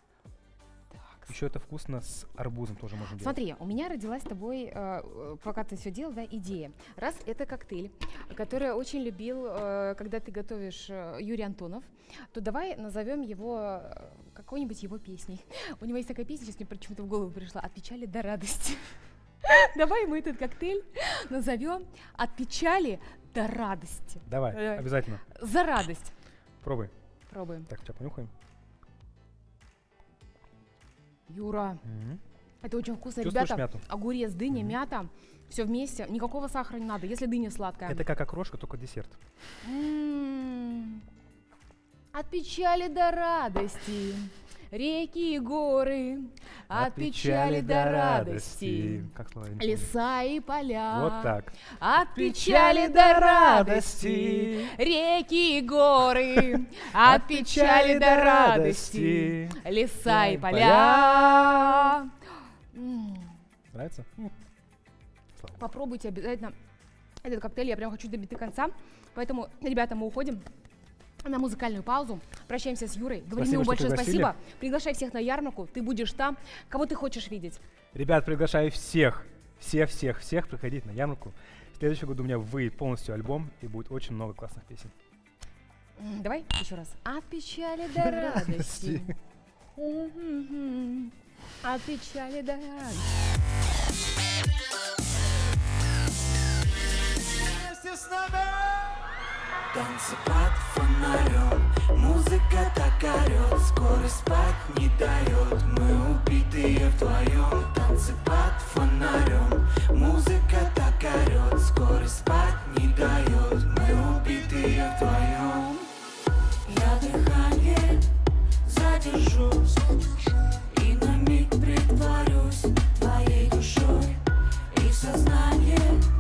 Speaker 1: Так,
Speaker 9: Еще это вкусно с арбузом тоже можно делать.
Speaker 1: смотри, у меня родилась с тобой, э, э, пока ты все делал, да, идея. Раз это коктейль, который очень любил, э, когда ты готовишь э, Юрий Антонов, то давай назовем его э, какой-нибудь его песней. У него есть такая песня, сейчас мне почему-то в голову пришла, «От печали до радости». Давай мы этот коктейль назовем «От печали до радости».
Speaker 9: Давай,
Speaker 1: Давай.
Speaker 9: обязательно.
Speaker 1: За радость.
Speaker 9: Пробуй.
Speaker 1: Пробуем.
Speaker 9: Так, сейчас понюхаем.
Speaker 1: Юра,
Speaker 9: Мгм.
Speaker 1: это очень вкусно,
Speaker 9: Чувствуешь
Speaker 1: ребята.
Speaker 9: мяту?
Speaker 1: Огурец, дыня,
Speaker 9: Мгм.
Speaker 1: мята, все вместе. Никакого сахара не надо, если дыня сладкая.
Speaker 9: Это как окрошка, только десерт.
Speaker 1: М. От печали до радости, реки и горы, от, печали до радости,
Speaker 9: Как слова я не помню.
Speaker 1: леса и поля.
Speaker 9: Вот так.
Speaker 1: От печали до радости, реки и горы, от печали до радости, леса и поля. М.
Speaker 9: Нравится? М. Слава богу.
Speaker 1: Попробуйте обязательно этот коктейль, я прям хочу добить до конца. Поэтому, ребята, мы уходим на музыкальную паузу. Прощаемся с Юрой. Говорим
Speaker 9: Спасибо,
Speaker 1: ему
Speaker 9: что
Speaker 1: большое
Speaker 9: пригласили.
Speaker 1: спасибо. Приглашай всех на ярмарку. Ты будешь там. Кого ты хочешь видеть?
Speaker 9: Ребят, приглашаю всех, всех, всех, всех приходить на ярмарку. В следующем году у меня выйдет полностью альбом, и будет очень много классных песен.
Speaker 1: М, Давай еще раз. От печали до радости. Мгм. От печали до радости.
Speaker 2: Вместе с нами!
Speaker 8: Танцы под фонарем, музыка так орёт, скорость спать не дает. Мы убитые вдвоем. Танцы под фонарем, музыка так орёт, скорость спать не дает. Мы убитые вдвоем. Я дыхание задержу и на миг притворюсь твоей душой, и в сознание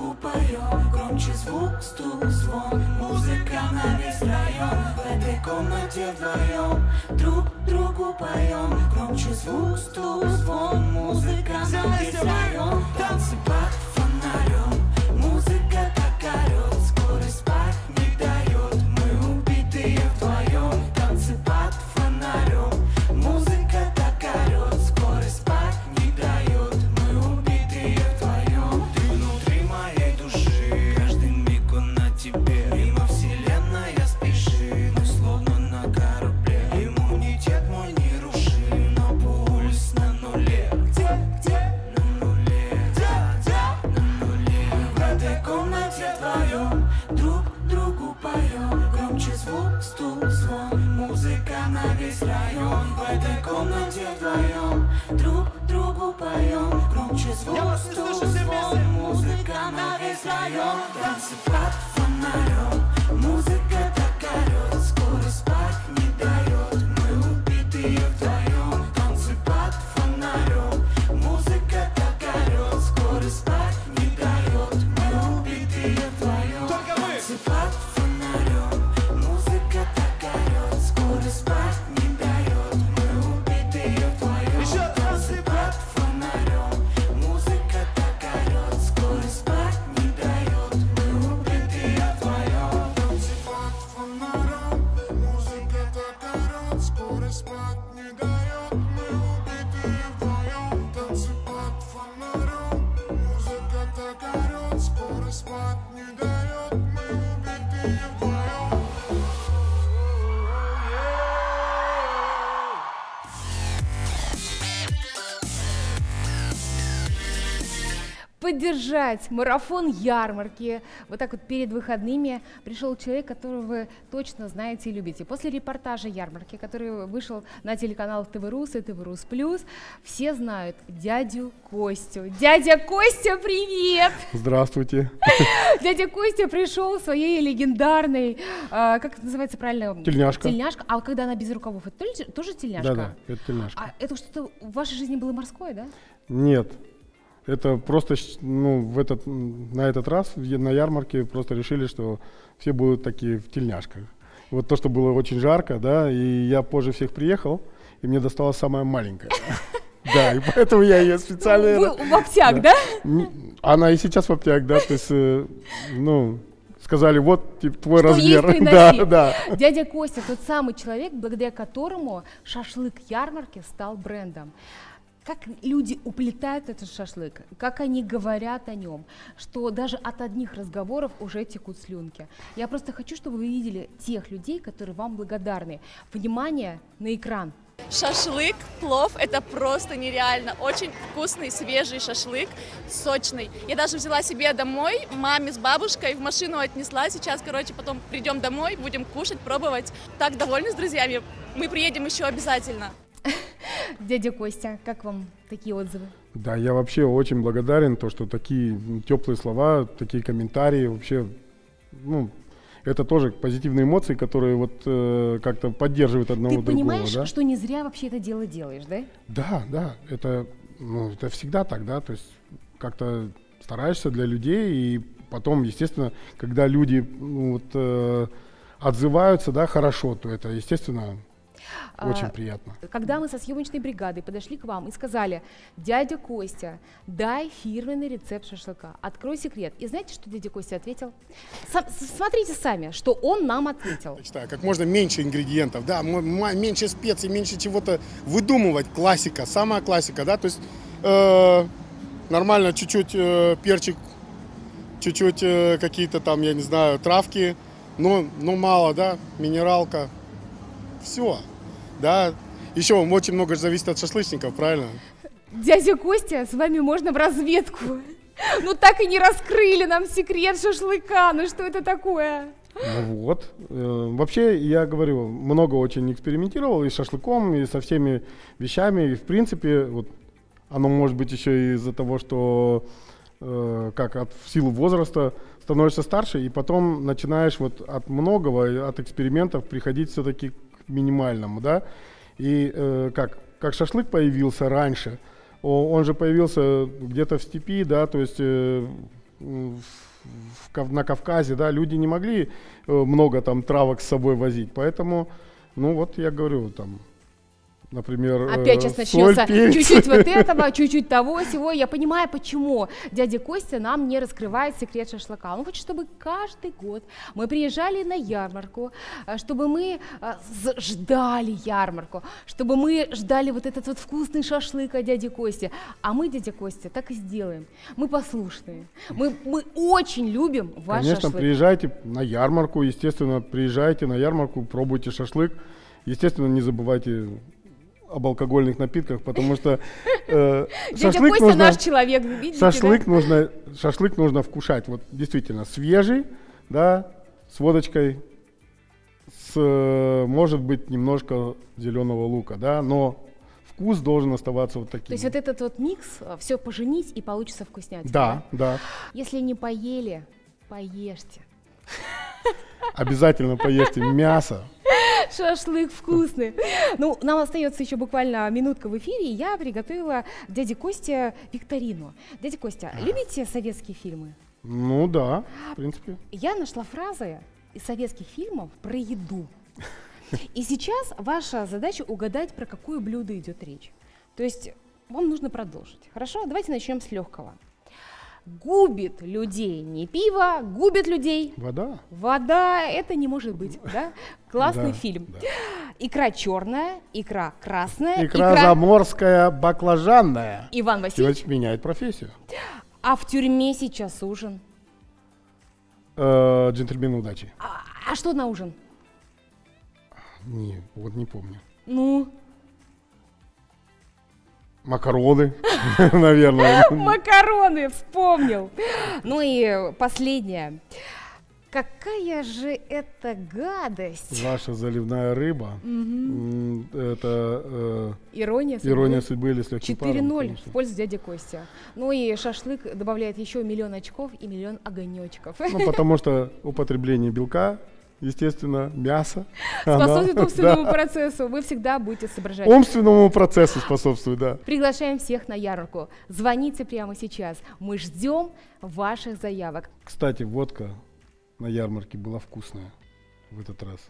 Speaker 8: другу поем. Громче звук, стук, звон, музыка на весь район. В этой комнате вдвоем друг другу поем. Громче звук, стук, звон, музыка на весь район. Танцы под фонарем, музыка так орет, скорость спать не дает. Мы убитые вдвоем. Танцы под фонарем, музыка так орет, скорость спать не дает. Мы убитые вдвоем. Ты внутри моей души, каждый миг он на тебе. Мимо вселенная спеши, мы словно на корабле. Иммунитет мой не руши, но пульс на нуле. Где, где? На нуле. Да, да, на нуле. В этой комнате вдвоем друг другу поем. Громче звук, стук, звон, музыка на весь район. В этой комнате вдвоем друг другу поем. Громче звук, стук, звон, музыка на весь район. Танцы под фонарем, музыка так орет, скорость спать не дает. Мы убитые вдвоем. Танцы под фонарем, музыка так орет, скорость спать не дает. Мы убитые вдвоем. Танцы под фонарем, музыка так орет, скорость спать не дает. Мы убитые вдвоем. Танцы под фонарем, музыка так орет, скорость спать не дает. Мы убитые вдвоем. Танцы под фонарем, музыка так орет, скорость спать не дает. Мы убитые вдвоем. Танцы под фонарем, музыка так орет, скорость спать не дает. Мы убитые вдвоем.
Speaker 1: Поддержать марафон ярмарки. Вот так вот перед выходными пришел человек, которого вы точно знаете и любите. После репортажа ярмарки, который вышел на телеканалах ТВ-Рус и ТВ-Рус Плюс, все знают дядю Костю. Дядя Костя, привет!
Speaker 10: Здравствуйте.
Speaker 1: Дядя Костя пришел в своей легендарной, а, как это называется правильно?
Speaker 10: Тельняшка.
Speaker 1: Тельняшка. А когда она без рукавов, это тоже, тоже тельняшка?
Speaker 10: Да-да, это тельняшка.
Speaker 1: А это что-то в вашей жизни было морское, да?
Speaker 10: Нет, это просто, щ- ну, в этот, м, на этот раз в я- на ярмарке просто решили, что все будут такие в тельняшках. Вот то, что было очень жарко, да, и я позже всех приехал, и мне досталась самая маленькая. Да, и поэтому я ее специально...
Speaker 1: Вы в обтяг, да?
Speaker 10: Н- Она и сейчас в обтяг, да, то есть, э, ну, сказали, вот типа, твой
Speaker 1: Что есть,
Speaker 10: размер.
Speaker 1: приноси.
Speaker 10: Да, да.
Speaker 1: Дядя Костя тот самый человек, благодаря которому шашлык ярмарки стал брендом. Как люди уплетают этот шашлык, как они говорят о нем, что даже от одних разговоров уже текут слюнки. Я просто хочу, чтобы вы видели тех людей, которые вам благодарны. Внимание на экран.
Speaker 11: Шашлык, плов – это просто нереально. Очень вкусный, свежий шашлык, сочный. Я даже взяла себе домой, маме с бабушкой, в машину отнесла. Сейчас, короче, потом придем домой, будем кушать, пробовать. Так довольны с друзьями. Мы приедем еще обязательно.
Speaker 1: Дядя Костя, как вам такие отзывы?
Speaker 10: Да, я вообще очень благодарен, то, что такие теплые слова, такие комментарии, вообще, ну, это тоже позитивные эмоции, которые вот э, как-то поддерживают одного
Speaker 1: Ты
Speaker 10: другого,
Speaker 1: понимаешь,
Speaker 10: да?
Speaker 1: что не зря вообще это дело делаешь, да?
Speaker 10: Да, да, это, ну, это всегда так, да, то есть как-то стараешься для людей, и потом, естественно, когда люди, ну, вот, э, отзываются, да, хорошо, то это, естественно, очень
Speaker 1: А,
Speaker 10: приятно.
Speaker 1: Когда мы со съемочной бригадой подошли к вам и сказали: дядя Костя, дай фирменный рецепт шашлыка, открой секрет. И знаете, что дядя Костя ответил? Сам- с- смотрите сами, что он нам ответил.
Speaker 12: Читаю, как можно меньше ингредиентов, да, м- м- меньше специй, меньше чего-то выдумывать. Классика, самая классика, да, то есть э, нормально чуть-чуть э, перчик, чуть-чуть э, какие-то там, я не знаю, травки, но, но мало, да, минералка, все, да. Еще очень много же зависит от шашлычников, правильно?
Speaker 1: Дядя Костя, с вами можно в разведку. Ну так и не раскрыли нам секрет шашлыка. Ну что это такое?
Speaker 10: Ну вот. Э, Вообще, я говорю, много очень экспериментировал и с шашлыком, и со всеми вещами. И, в принципе, вот оно может быть еще и из-за того, что э, как от, в силу возраста становишься старше, и потом начинаешь вот от многого, от экспериментов приходить все-таки к минимальному, да. И э, как, как шашлык появился раньше, о- он же появился где-то в степи, да, то есть э, в в Кав- на Кавказе, да, люди не могли э, много там травок с собой возить, поэтому, ну вот я говорю, там, например, э,
Speaker 1: Опять сейчас
Speaker 10: соль,
Speaker 1: начнется
Speaker 10: перец.
Speaker 1: чуть-чуть вот этого, чуть-чуть того, всего. Я понимаю, почему дядя Костя нам не раскрывает секрет шашлыка. Он хочет, чтобы каждый год мы приезжали на ярмарку, а, чтобы мы а, з- ждали ярмарку, чтобы мы ждали вот этот вот вкусный шашлык от дяди Кости. А мы, дядя Костя, так и сделаем. Мы послушные. Мы, мы очень любим ваш
Speaker 10: Конечно,
Speaker 1: шашлык.
Speaker 10: приезжайте на ярмарку, естественно, приезжайте на ярмарку, пробуйте шашлык. Естественно, не забывайте об алкогольных напитках, потому что э,
Speaker 1: Дядя
Speaker 10: шашлык
Speaker 1: Костя
Speaker 10: нужно,
Speaker 1: наш человек, видите,
Speaker 10: шашлык
Speaker 1: да?
Speaker 10: нужно, шашлык нужно вкушать, вот действительно свежий, да, с водочкой, с, э, может быть, немножко зеленого лука, да, но вкус должен оставаться вот таким.
Speaker 1: То есть вот этот вот микс, все поженить и получится вкуснятина.
Speaker 10: Да, да.
Speaker 1: Если не поели, поешьте.
Speaker 10: Обязательно поешьте мясо.
Speaker 1: Шашлык вкусный. Ну, нам остается еще буквально минутка в эфире, и я приготовила дяде Косте викторину. Дядя Костя, любите советские фильмы?
Speaker 10: Ну да, в принципе.
Speaker 1: Я нашла фразы из советских фильмов про еду. И сейчас ваша задача угадать, про какое блюдо идет речь. То есть вам нужно продолжить. Хорошо? Давайте начнем с легкого. Губит людей не пиво, губит людей
Speaker 10: вода.
Speaker 1: Вода, это не может быть, да? Классный
Speaker 10: Да,
Speaker 1: фильм.
Speaker 10: да.
Speaker 1: Икра черная, икра красная,
Speaker 10: Икра заморская, баклажанная.
Speaker 1: Иван Васильевич.
Speaker 10: Меняет профессию.
Speaker 1: А в тюрьме сейчас ужин.
Speaker 10: Э, джентльмены удачи.
Speaker 1: А, а что на ужин?
Speaker 10: Не, вот не помню.
Speaker 1: Ну?
Speaker 10: Макароны, наверное.
Speaker 1: Макароны, вспомнил. Ну и последнее. Какая же это гадость?
Speaker 10: Ваша заливная рыба.
Speaker 1: Мгм.
Speaker 10: М, Это э,
Speaker 1: Ирония судьбы.
Speaker 10: ирония судьбы или с легким паром.
Speaker 1: четыре ноль
Speaker 10: конечно.
Speaker 1: в пользу дяди Костя. Ну и шашлык добавляет еще миллион очков и миллион огонечков.
Speaker 10: Ну, потому что употребление белка, естественно, мяса. она-
Speaker 1: Способствует умственному
Speaker 10: да.
Speaker 1: процессу. Вы всегда будете соображать.
Speaker 10: Умственному процессу способствует, да.
Speaker 1: Приглашаем всех на ярмарку. Звоните прямо сейчас. Мы ждем ваших заявок.
Speaker 10: Кстати, водка на ярмарке была вкусная в этот раз.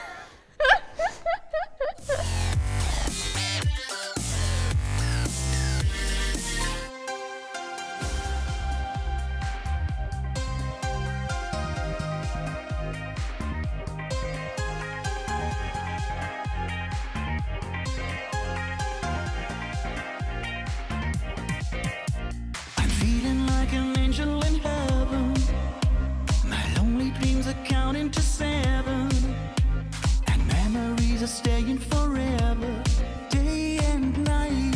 Speaker 8: I'm feeling like an angel in heaven. My lonely dreams are counting to seven, and memories are staying forever, day and night.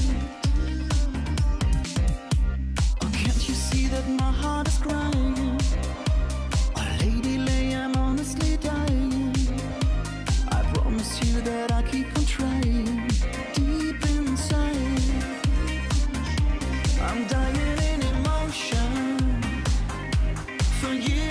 Speaker 8: Oh, can't you see that my heart is crying? Oh, Lady Lay, I'm honestly dying. I promise you that I keep on trying, deep inside. I'm dying in emotion for you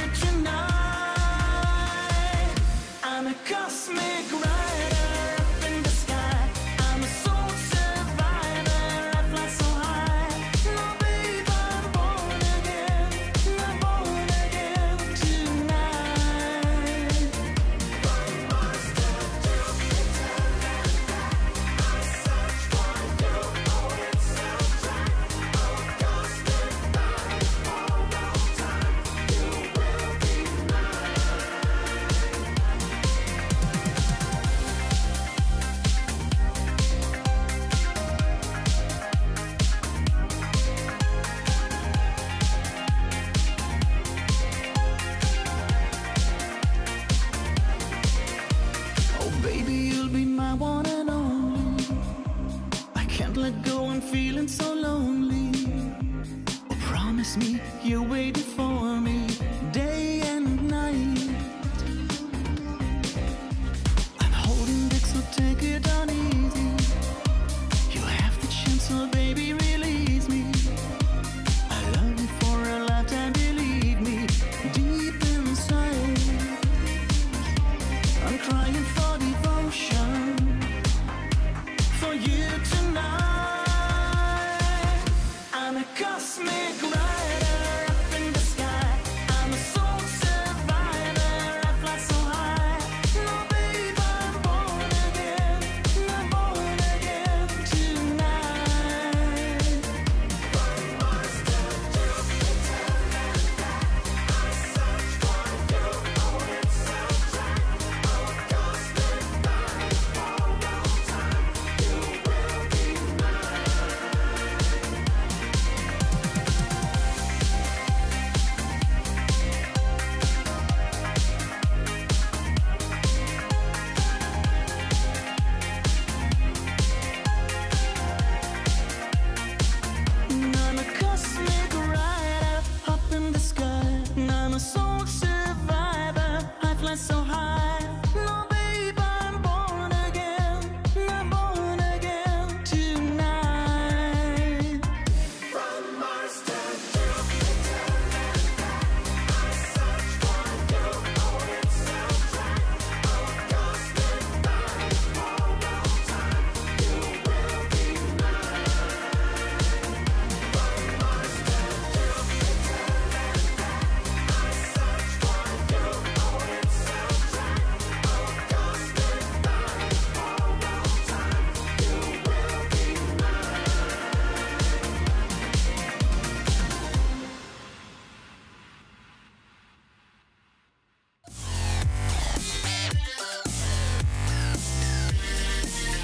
Speaker 8: tonight. I'm a cosmic rider up in the sky. I'm a soul survivor, I fly so high. No, babe, I'm born again. I'm born again tonight. From monster to pretender, I search for you. Oh, it's so dry. Oh, cosmic rider for all time. You will be mine. Oh, baby, you'll be my one and only. I can't let go, I'm feeling so lonely. Oh, promise me you're waiting for me day and night. I'm holding back, so take it on easy. You have the chance, so baby, release me. I love you for a lifetime, believe me, deep inside. I'm crying for devotion for you tonight. I'm a cosmic rider up in the sky.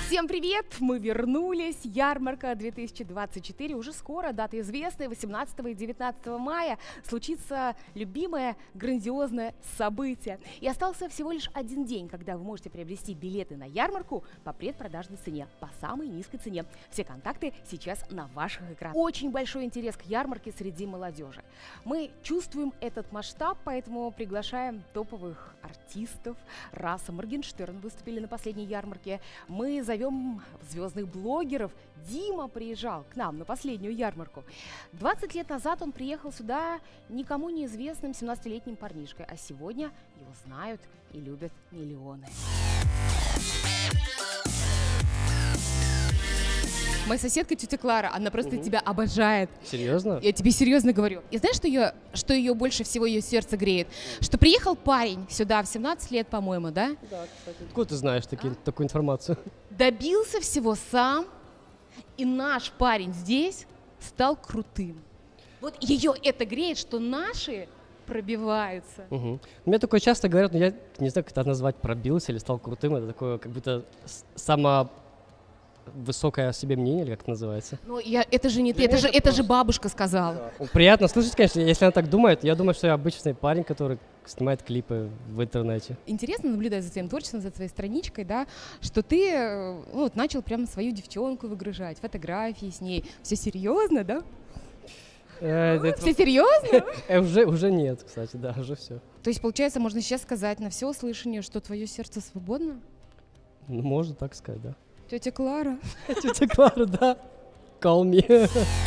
Speaker 1: Всем привет! Мы вернулись. Ярмарка две тысячи двадцать четыре. Уже скоро, дата известная, восемнадцатого и девятнадцатого мая случится любимое грандиозное событие. И остался всего лишь один день, когда вы можете приобрести билеты на ярмарку по предпродажной цене, по самой низкой цене. Все контакты сейчас на ваших экранах. Очень большой интерес к ярмарке среди молодежи. Мы чувствуем этот масштаб, поэтому приглашаем топовых артистов. Раса, Моргенштерн выступили на последней ярмарке. Мы зовем звездных блогеров. Дима приезжал к нам на последнюю ярмарку. двадцать лет назад он приехал сюда никому неизвестным семнадцатилетним парнишкой, а сегодня его знают и любят миллионы. Моя соседка тетя Клара, она просто
Speaker 13: Мгм.
Speaker 1: тебя обожает.
Speaker 13: Серьезно?
Speaker 1: Я тебе серьезно говорю. И знаешь, что ее, что ее больше всего ее сердце греет? Что приехал парень сюда в семнадцать лет, по-моему, да?
Speaker 13: Да, кстати. Откуда ты знаешь таки- такую информацию?
Speaker 1: Добился всего сам, и наш парень здесь стал крутым. Вот ее это греет, что наши пробиваются.
Speaker 13: Мгм. Мне такое часто говорят, но я не знаю, как это назвать, пробился или стал крутым. Это такое, как будто с- само высокое о себе мнение, или как это называется.
Speaker 1: Ну, я, это же не ты,
Speaker 13: Для
Speaker 1: это
Speaker 13: меня
Speaker 1: же,
Speaker 13: это
Speaker 1: это же бабушка сказала.
Speaker 13: Приятно слышать, конечно, если она так думает. Я думаю, что я обычный парень, который снимает клипы в интернете.
Speaker 1: Интересно наблюдать за твоим творчеством, за твоей страничкой, да, что ты э, ну, вот начал прямо свою девчонку выгружать, фотографии с ней. Все серьезно, да?
Speaker 13: Э, это-
Speaker 1: Все серьезно?
Speaker 13: Э, Уже уже нет, кстати, да, уже все.
Speaker 1: То есть, получается, можно сейчас сказать на все услышание, что твое сердце свободно?
Speaker 13: Ну, можно так сказать, да.
Speaker 1: Тетя Клара.
Speaker 13: Тетя Клара, да. Call me.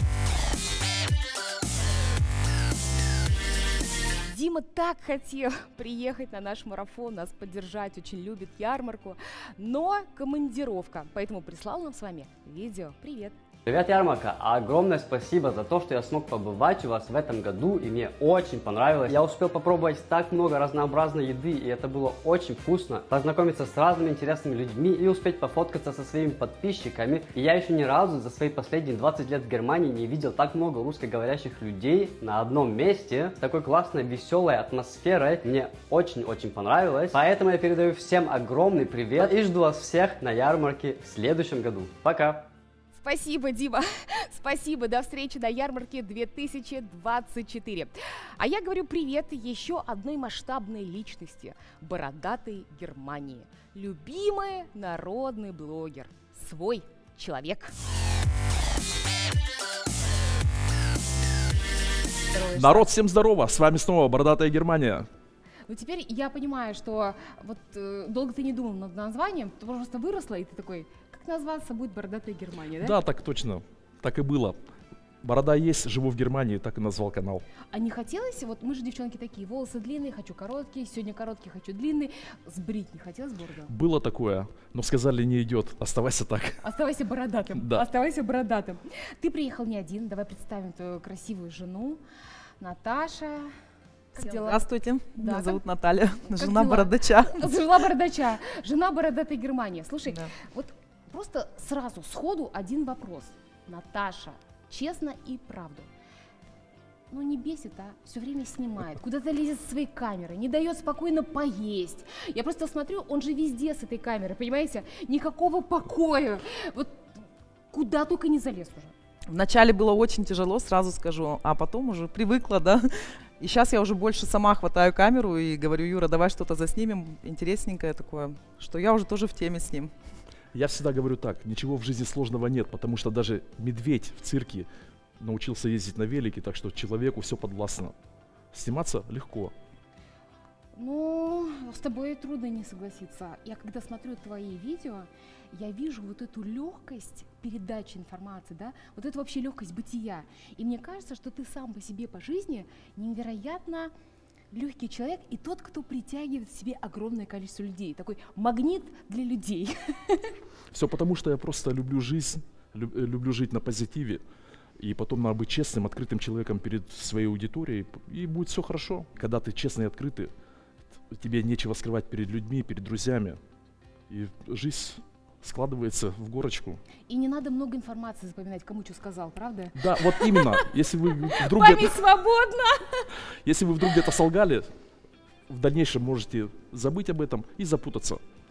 Speaker 1: Дима так хотел приехать на наш марафон, нас поддержать, очень любит ярмарку, но командировка, поэтому прислал нам с вами видео. Привет!
Speaker 14: Привет, ярмарка! Огромное спасибо за то, что я смог побывать у вас в этом году, и мне очень понравилось. Я успел попробовать так много разнообразной еды, и это было очень вкусно. Познакомиться с разными интересными людьми и успеть пофоткаться со своими подписчиками. И я еще ни разу за свои последние двадцать лет в Германии не видел так много русскоговорящих людей на одном месте, с такой классной, веселой атмосферой. Мне очень-очень понравилось. Поэтому я передаю всем огромный привет и жду вас всех на ярмарке в следующем году. Пока!
Speaker 1: Спасибо, Дима. Спасибо. До встречи на ярмарке две тысячи двадцать четыре. А я говорю привет еще одной масштабной личности – бородатой Германии. Любимый народный блогер. Свой человек.
Speaker 15: Народ, всем здорово! С вами снова Бородатая Германия.
Speaker 1: Ну теперь я понимаю, что вот э, долго ты не думал над названием, ты просто выросла, и ты такой, как назваться будет Бородатая Германия, да?
Speaker 15: Да, так точно. Так и было. Борода есть, живу в Германии, так и назвал канал.
Speaker 1: А не хотелось, вот мы же девчонки такие, волосы длинные, хочу короткие, сегодня короткие, хочу длинные, сбрить не хотелось бороду?
Speaker 15: Было такое, но сказали, не идет, оставайся так.
Speaker 1: Оставайся бородатым,
Speaker 15: Да.
Speaker 1: оставайся бородатым. Ты приехал не один, давай представим твою красивую жену, Наташа. Как
Speaker 16: Всем
Speaker 1: дела?
Speaker 16: здравствуйте,
Speaker 1: Да,
Speaker 16: меня
Speaker 1: как-
Speaker 16: зовут Наталья,
Speaker 1: как
Speaker 16: жена
Speaker 1: дела?
Speaker 16: бородача.
Speaker 1: Жена бородача, жена бородатой Германии. Слушай, вот просто сразу, сходу один вопрос. Наташа, честно и правду. Ну не бесит, а? Все время снимает, куда-то лезет со своей камерой, не дает спокойно поесть. Я просто смотрю, он же везде с этой камерой, понимаете? Никакого покоя. Вот куда только не залез уже.
Speaker 16: Вначале было очень тяжело, сразу скажу, а потом уже привыкла, да. И сейчас я уже больше сама хватаю камеру и говорю, Юра, давай что-то заснимем, интересненькое такое, что я уже тоже в теме с ним.
Speaker 15: Я всегда говорю так, ничего в жизни сложного нет, потому что даже медведь в цирке научился ездить на велике, так что человеку все подвластно. Сниматься легко.
Speaker 1: Ну, с тобой трудно не согласиться. Я когда смотрю твои видео, я вижу вот эту легкость передачи информации, да, вот эту вообще легкость бытия. И мне кажется, что ты сам по себе по жизни невероятно легкий человек и тот, кто притягивает к себе огромное количество людей. Такой магнит для людей.
Speaker 15: Все потому, что я просто люблю жизнь, люб- э, люблю жить на позитиве. И потом надо быть честным, открытым человеком перед своей аудиторией, и будет все хорошо. Когда ты честный и открытый, т- тебе нечего скрывать перед людьми, перед друзьями. И жизнь складывается в горочку.
Speaker 1: И не надо много информации запоминать, кому что сказал, правда?
Speaker 15: Да, вот именно. Если вы вдруг
Speaker 1: Память
Speaker 15: где-то,
Speaker 1: свободна!
Speaker 15: если вы вдруг где-то солгали, в дальнейшем можете забыть об этом и запутаться.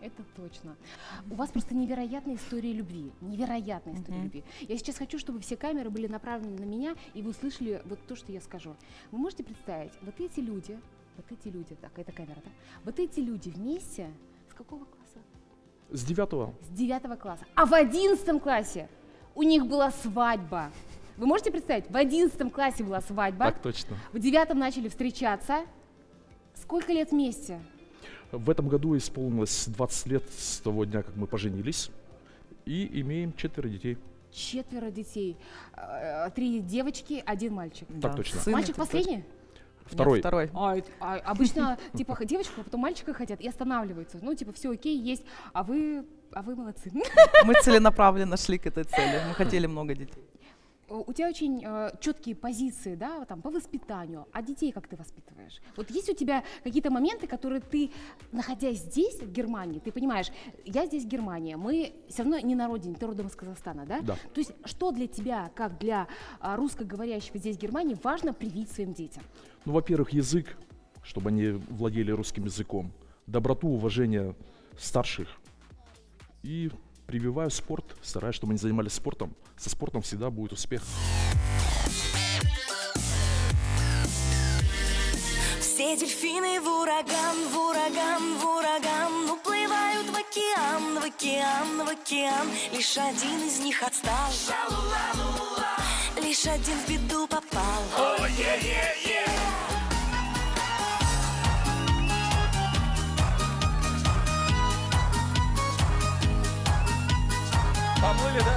Speaker 1: Это точно. У вас просто невероятная история любви. Невероятная история
Speaker 16: Мгм.
Speaker 1: любви. Я сейчас хочу, чтобы все камеры были направлены на меня, и вы услышали вот то, что я скажу. Вы можете представить, вот эти люди, вот эти люди, так, это камера, да? Вот эти люди вместе с какого класса?
Speaker 15: С девятого.
Speaker 1: С девятого класса. А в одиннадцатом классе у них была свадьба. Вы можете представить, в одиннадцатом классе была свадьба,
Speaker 15: Так точно.
Speaker 1: в девятом начали встречаться. Сколько лет вместе?
Speaker 15: В этом году исполнилось двадцать лет с того дня, как мы поженились. И имеем четверо детей.
Speaker 1: Четверо детей. Э, Три девочки, один мальчик.
Speaker 15: Так точно.
Speaker 16: Сын
Speaker 1: Мальчик
Speaker 16: это
Speaker 1: последний?
Speaker 15: Второй.
Speaker 16: Нет, второй.
Speaker 1: А, это- а обычно типа х- девочку, а потом мальчика хотят и останавливаются. Ну, типа, все окей, есть, а вы, а вы молодцы.
Speaker 16: Мы целенаправленно шли к этой цели. Мы хотели много детей.
Speaker 1: У у тебя очень э, четкие позиции, да, вот там по воспитанию. А детей как ты воспитываешь? Вот есть у тебя какие-то моменты, которые ты, находясь здесь, в Германии, ты понимаешь, я здесь Германия, мы все равно не на родине, ты родом из Казахстана, да?
Speaker 15: Да.
Speaker 1: То есть что для тебя, как для а, русскоговорящего здесь в Германии, важно привить своим детям?
Speaker 15: Ну, во-первых, язык, чтобы они владели русским языком. Доброту, уважение старших. И прививаю спорт, стараюсь, чтобы они занимались спортом. Со спортом всегда будет успех.
Speaker 8: Все дельфины в ураган, в ураган, в ураган уплывают в океан, в океан, в океан. Лишь один из них отстал, лишь один в беду попал.
Speaker 9: Поплыли, да?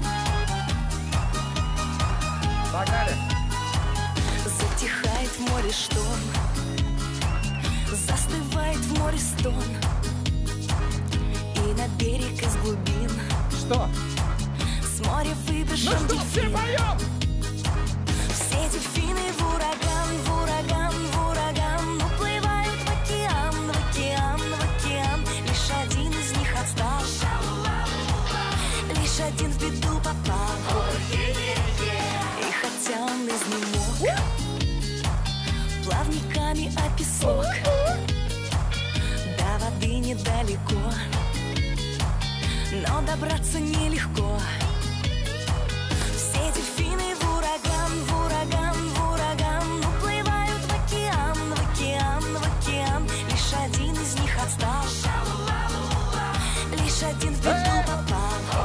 Speaker 9: Погнали.
Speaker 8: Затихает в море шторм, застывает в море стон, и на берег из глубин
Speaker 9: Что?
Speaker 8: с моря выброшен
Speaker 9: Ну что, все
Speaker 8: дельфин.
Speaker 9: поем?
Speaker 8: Все дельфины в ураган, в ураган, в ураган уплывают в океан, в океан, в океан. Лишь один из них отстал, лишь один в беду попал. И хотя он изнемог плавниками о песок, до воды недалеко, но добраться нелегко. Все дельфины в ураган, в ураган, в ураган уплывают в океан, в океан, в океан. Лишь один из них отстал, лишь один в беду попал.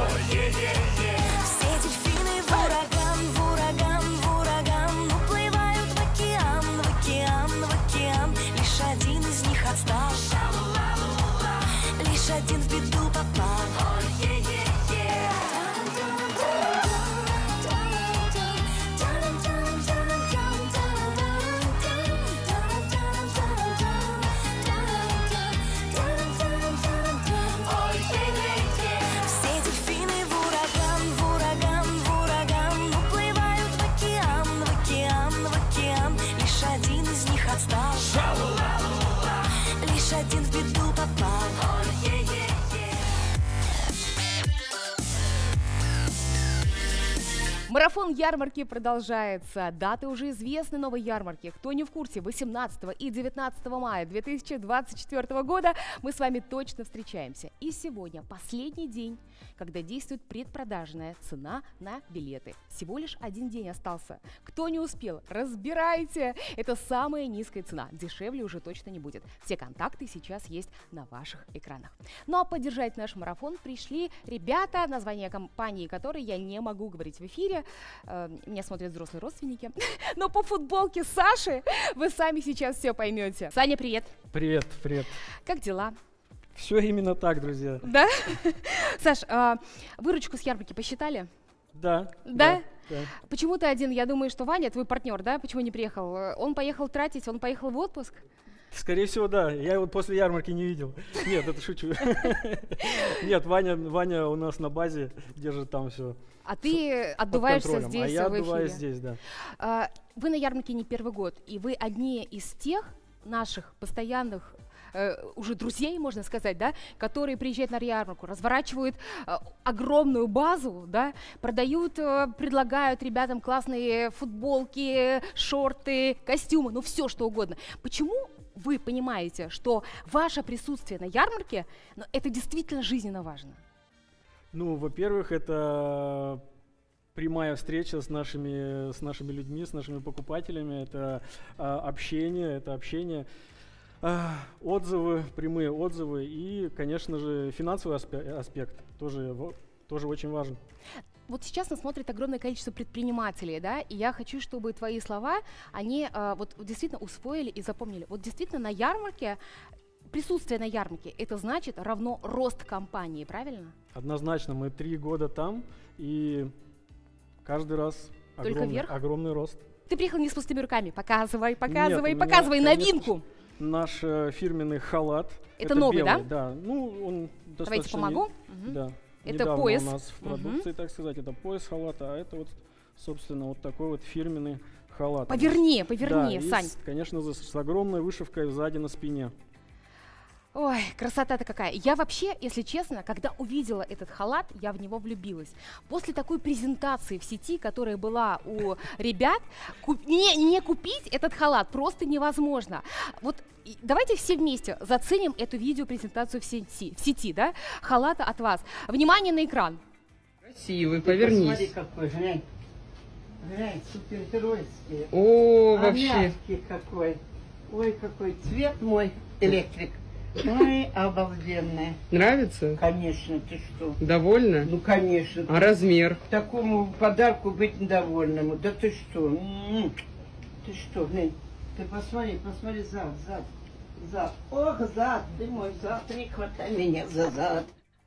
Speaker 8: Все дельфины в ураган, в ураган, в ураган уплывают в океан, в океан, в океан. Лишь один из них отстал, лишь один в беду попал. Все дельфины в ураган, в ураган, в ураган уплывают в океан, в океан, в океан. Лишь один из них отстал, лишь один в беду попал.
Speaker 1: Марафон ярмарки продолжается. Даты уже известны новой ярмарки. Кто не в курсе, восемнадцатого и девятнадцатого мая две тысячи двадцать четвёртого года мы с вами точно встречаемся. И сегодня последний день, когда действует предпродажная цена на билеты. Всего лишь один день остался. Кто не успел, разбирайте. Это самая низкая цена. Дешевле уже точно не будет. Все контакты сейчас есть на ваших экранах. Ну а поддержать наш марафон пришли ребята, название компании которой я не могу говорить в эфире. Э, Меня смотрят взрослые родственники. Но по футболке Саши вы сами сейчас все поймете. Саня, привет.
Speaker 17: Привет, привет.
Speaker 1: Как дела?
Speaker 17: Все именно так, друзья.
Speaker 1: Да? Саш, а, выручку с ярмарки посчитали?
Speaker 17: Да.
Speaker 1: Да?
Speaker 17: да.
Speaker 1: Почему ты один? Я думаю, что Ваня, твой партнер, да? Почему не приехал? Он поехал тратить, он поехал в отпуск?
Speaker 17: Скорее всего, да. Я его после ярмарки не видел. Нет, это шучу. Нет, Ваня, Ваня у нас на базе держит там все.
Speaker 1: А ты отдуваешься здесь,
Speaker 17: а я
Speaker 1: в эфире.
Speaker 17: отдуваюсь здесь, да.
Speaker 1: А, Вы на ярмарке не первый год, и вы одни из тех наших постоянных э, уже друзей, можно сказать, да, которые приезжают на ярмарку, разворачивают э, огромную базу, да, продают, э, предлагают ребятам классные футболки, шорты, костюмы, ну все что угодно. Почему вы понимаете, что ваше присутствие на ярмарке, ну, это действительно жизненно важно?
Speaker 17: Ну, во-первых, это прямая встреча с нашими, с нашими людьми, с нашими покупателями, это а, общение, это общение, а, отзывы, прямые отзывы и, конечно же, финансовый аспе- аспект тоже, во- тоже очень важен.
Speaker 1: Вот сейчас нас смотрит огромное количество предпринимателей, да, и я хочу, чтобы твои слова, они а, вот действительно усвоили и запомнили. Вот действительно на ярмарке, присутствие на ярмарке, это значит равно рост компании, правильно?
Speaker 17: Однозначно, мы три года там, и каждый раз
Speaker 1: Только
Speaker 17: огромный,
Speaker 1: вверх?
Speaker 17: огромный рост.
Speaker 1: Ты приехал не с пустыми руками, показывай, показывай,
Speaker 17: Нет, у меня,
Speaker 1: показывай
Speaker 17: конечно
Speaker 1: новинку.
Speaker 17: же, Наш э, фирменный халат.
Speaker 1: Это новый,
Speaker 17: белый,
Speaker 1: да?
Speaker 17: Да, ну он достаточно...
Speaker 1: Давайте помогу.
Speaker 17: не-
Speaker 1: Мгм.
Speaker 17: Да.
Speaker 1: Это
Speaker 17: недавно
Speaker 1: пояс.
Speaker 17: у нас в
Speaker 1: Мгм.
Speaker 17: продукции, так сказать, это пояс халата, а это вот, собственно, вот такой вот фирменный халат.
Speaker 1: Поверни, поверни,
Speaker 17: Да, и
Speaker 1: Сань.
Speaker 17: с- конечно, за- с огромной вышивкой сзади на спине.
Speaker 1: Ой, красота-то какая. Я вообще, если честно, когда увидела этот халат, я в него влюбилась. После такой презентации в сети, которая была у ребят, куп- не, не купить этот халат просто невозможно. Вот и давайте все вместе заценим эту видеопрезентацию в сети, в сети, да, халата от вас. Внимание на экран.
Speaker 18: Красивый, повернись.
Speaker 19: Посмотри, какой, глянь. Глянь, супергеройский.
Speaker 18: О,
Speaker 19: А
Speaker 18: вообще.
Speaker 19: мягкий какой. Ой, какой цвет мой, электрик. Ой, обалденный.
Speaker 18: Нравится?
Speaker 19: Конечно, ты что?
Speaker 18: Довольна?
Speaker 19: Ну, конечно.
Speaker 18: А размер?
Speaker 19: К такому подарку быть недовольному. Да ты что? М-м. Ты что, глянь. Ты посмотри, посмотри, зад, зад, зад. Ох, зад, ты мой зад, не хватай меня за зад.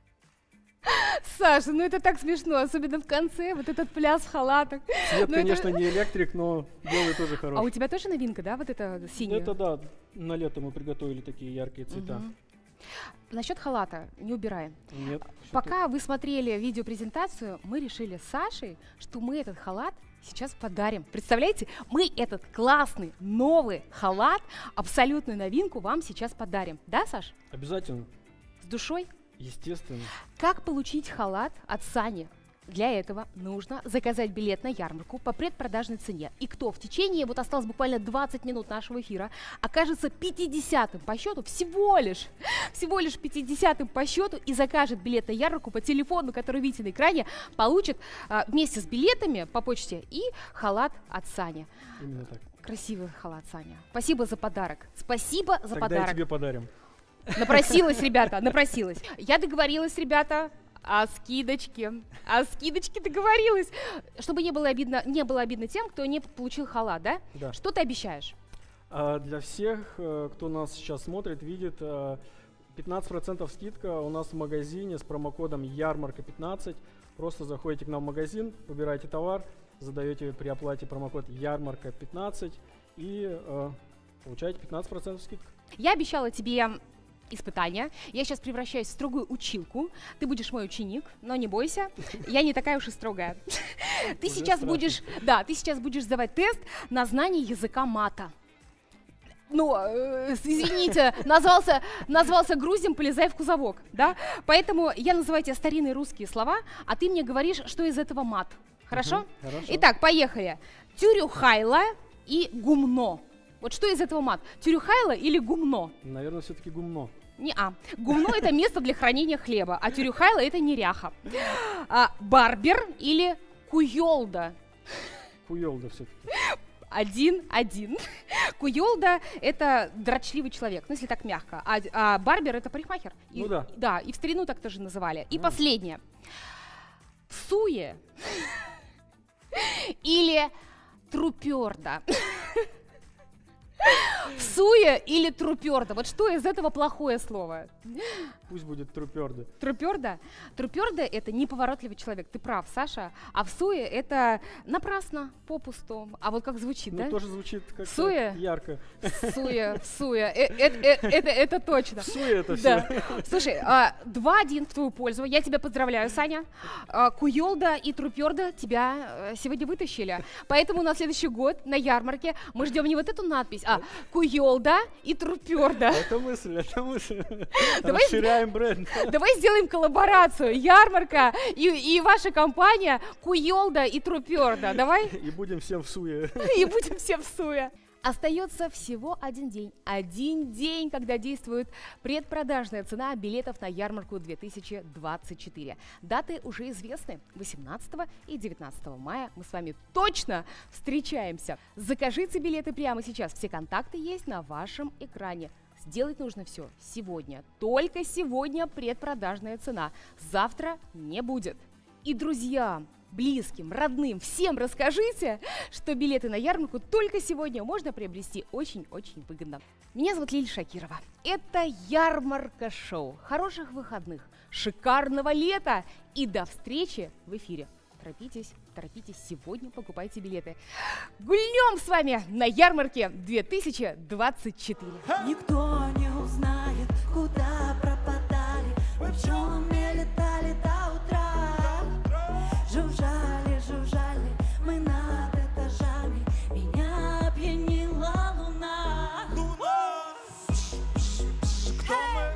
Speaker 1: Саша, ну это так смешно, особенно в конце, вот этот пляс в халатах.
Speaker 17: Цвет,
Speaker 1: Ну, это-
Speaker 17: конечно, не электрик, но белый тоже хороший.
Speaker 1: А у тебя тоже новинка, да, вот это синяя?
Speaker 17: Это да, на лето мы приготовили такие яркие цвета.
Speaker 1: Мгм. Насчет халата не убираем.
Speaker 17: Нет.
Speaker 1: Пока вы смотрели видеопрезентацию, мы решили с Сашей, что мы этот халат сейчас подарим. Представляете, мы этот классный новый халат, абсолютную новинку вам сейчас подарим. Да, Саш?
Speaker 17: Обязательно.
Speaker 1: С душой?
Speaker 17: Естественно.
Speaker 1: Как получить халат от Сани? Для этого нужно заказать билет на ярмарку по предпродажной цене. И кто в течение, вот осталось буквально двадцать минут нашего эфира, окажется пятидесятым по счету, всего лишь, всего лишь пятидесятым по счету и закажет билет на ярмарку по телефону, который видите на экране, получит а, вместе с билетами по почте и халат от Сани.
Speaker 17: Именно так.
Speaker 1: Красивый халат, Саня. Спасибо за подарок. Спасибо за
Speaker 17: Тогда
Speaker 1: подарок.
Speaker 17: и тебе подарим.
Speaker 1: Напросилась, ребята, напросилась. Я договорилась, ребята, о скидочке. О скидочке договорилась. Чтобы не было обидно, не было обидно тем, кто не получил халат, да?
Speaker 17: Да.
Speaker 1: Что ты обещаешь?
Speaker 17: А для всех, э, кто нас сейчас смотрит, видит, э, пятнадцать процентов скидка у нас в магазине с промокодом ярмарка пятнадцать. Просто заходите к нам в магазин, выбираете товар, задаете при оплате промокод ярмарка пятнадцать и э, получаете пятнадцать процентов скидку.
Speaker 1: Я обещала тебе испытание. Я сейчас превращаюсь в строгую училку. Ты будешь мой ученик, но не бойся, я не такая уж и строгая. Ты
Speaker 17: Уже
Speaker 1: сейчас
Speaker 17: страшно.
Speaker 1: будешь, да, ты сейчас будешь сдавать тест на знание языка мата. Ну, э, извините, назвался, назвался грузем, полезай в кузовок, да? Поэтому я называю тебе старинные русские слова, а ты мне говоришь, что из этого мат. Хорошо?
Speaker 17: Мгм, хорошо.
Speaker 1: Итак, поехали. Тюрюхайло и гумно. Вот что из этого мат? Тюрюхайло или гумно?
Speaker 17: Наверное, все-таки гумно.
Speaker 1: Не-а. Гумно – это место для хранения хлеба, а тюрюхайло – это неряха. А, барбер или куйолда?
Speaker 17: Куелда все-таки.
Speaker 1: Один-один. Куйолда – это дрочливый человек, ну, если так мягко. А, а барбер – это парикмахер. И-
Speaker 17: Ну да.
Speaker 1: Да, и в старину так тоже называли. И последнее. Псуе или труперда? Псуя или труперда? Вот что из этого плохое слово?
Speaker 17: Пусть будет труперда.
Speaker 1: Труперда? Труперда – это неповоротливый человек. Ты прав, Саша. А всуе – это напрасно, попусту. А вот как звучит,
Speaker 17: Ну,
Speaker 1: да?
Speaker 17: тоже звучит как-то
Speaker 1: Всуе?
Speaker 17: ярко.
Speaker 1: Всуе, всуе. Э, э, э, Это это точно.
Speaker 17: Всуе это
Speaker 1: Да.
Speaker 17: всё.
Speaker 1: Слушай, а, два-один в твою пользу. Я тебя поздравляю, Саня. А, Куелда и Труперда тебя э, сегодня вытащили. Поэтому на следующий год на ярмарке мы ждем не вот эту надпись, а Куелда Куйолда и Труперда.
Speaker 17: Это мысль, это мысль.
Speaker 1: Давай-
Speaker 17: Расширяем бренд.
Speaker 1: Давай сделаем коллаборацию. Ярмарка и, и ваша компания Куйолда и Труперда. Давай
Speaker 17: И будем всем в суе.
Speaker 1: и будем все в суе. Остается всего один день. Один день, когда действует предпродажная цена билетов на ярмарку две тысячи двадцать четыре. Даты уже известны. восемнадцатого и девятнадцатого мая мы с вами точно встречаемся. Закажите билеты прямо сейчас. Все контакты есть на вашем экране. Сделать нужно все сегодня. Только сегодня предпродажная цена. Завтра не будет. И друзьям, близким, родным, всем расскажите, что билеты на ярмарку только сегодня можно приобрести очень-очень выгодно. Меня зовут Лилия Шакирова. Это Ярмарка Шоу. Хороших выходных, шикарного лета и до встречи в эфире. Торопитесь, торопитесь, сегодня покупайте билеты. Гульнем с вами на ярмарке две тысячи двадцать четыре.
Speaker 8: Никто не узнает, куда пропадали, мы пчелами летали до утра. Жужжали, жужжали, мы над этажами, меня опьянила луна.
Speaker 2: Кто мы?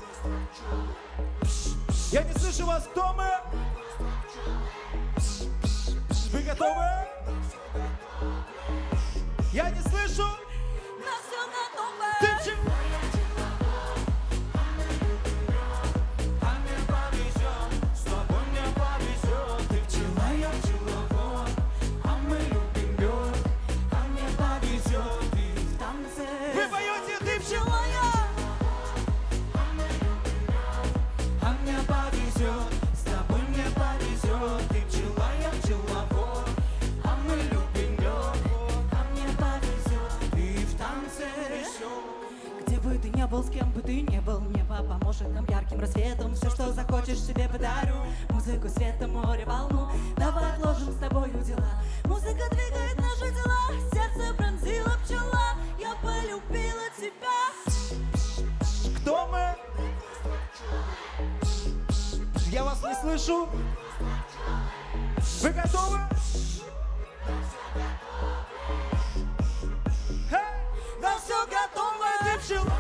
Speaker 2: Я не слышу вас, кто мы? Вы готовы? Я не слышу.
Speaker 8: На все готово.
Speaker 2: Ты чё?
Speaker 8: А мне повезет, с тобой мне повезет. Ты пчела, я пчеловод, а мы любим мед. А мне повезет, ты в танце.
Speaker 2: Вы поете, ты
Speaker 8: пчела, я. А мне повезет, с тобой мне повезет. Ты пчела, я пчеловод, а мы любим мед. А мне повезет, ты в танце. Где бы ты ни был, с кем бы ты ни был, небо поможет нам ярким рассветом. Все, что захочешь, себе подарю. Музыку, света, море, волну. Давай отложим с тобою дела. Музыка двигает наши тела. Сердце пронзила пчела. Я полюбила тебя.
Speaker 2: Кто мы? Я вас не слышу. Вы готовы?
Speaker 8: На все готово.
Speaker 2: Ты пчела.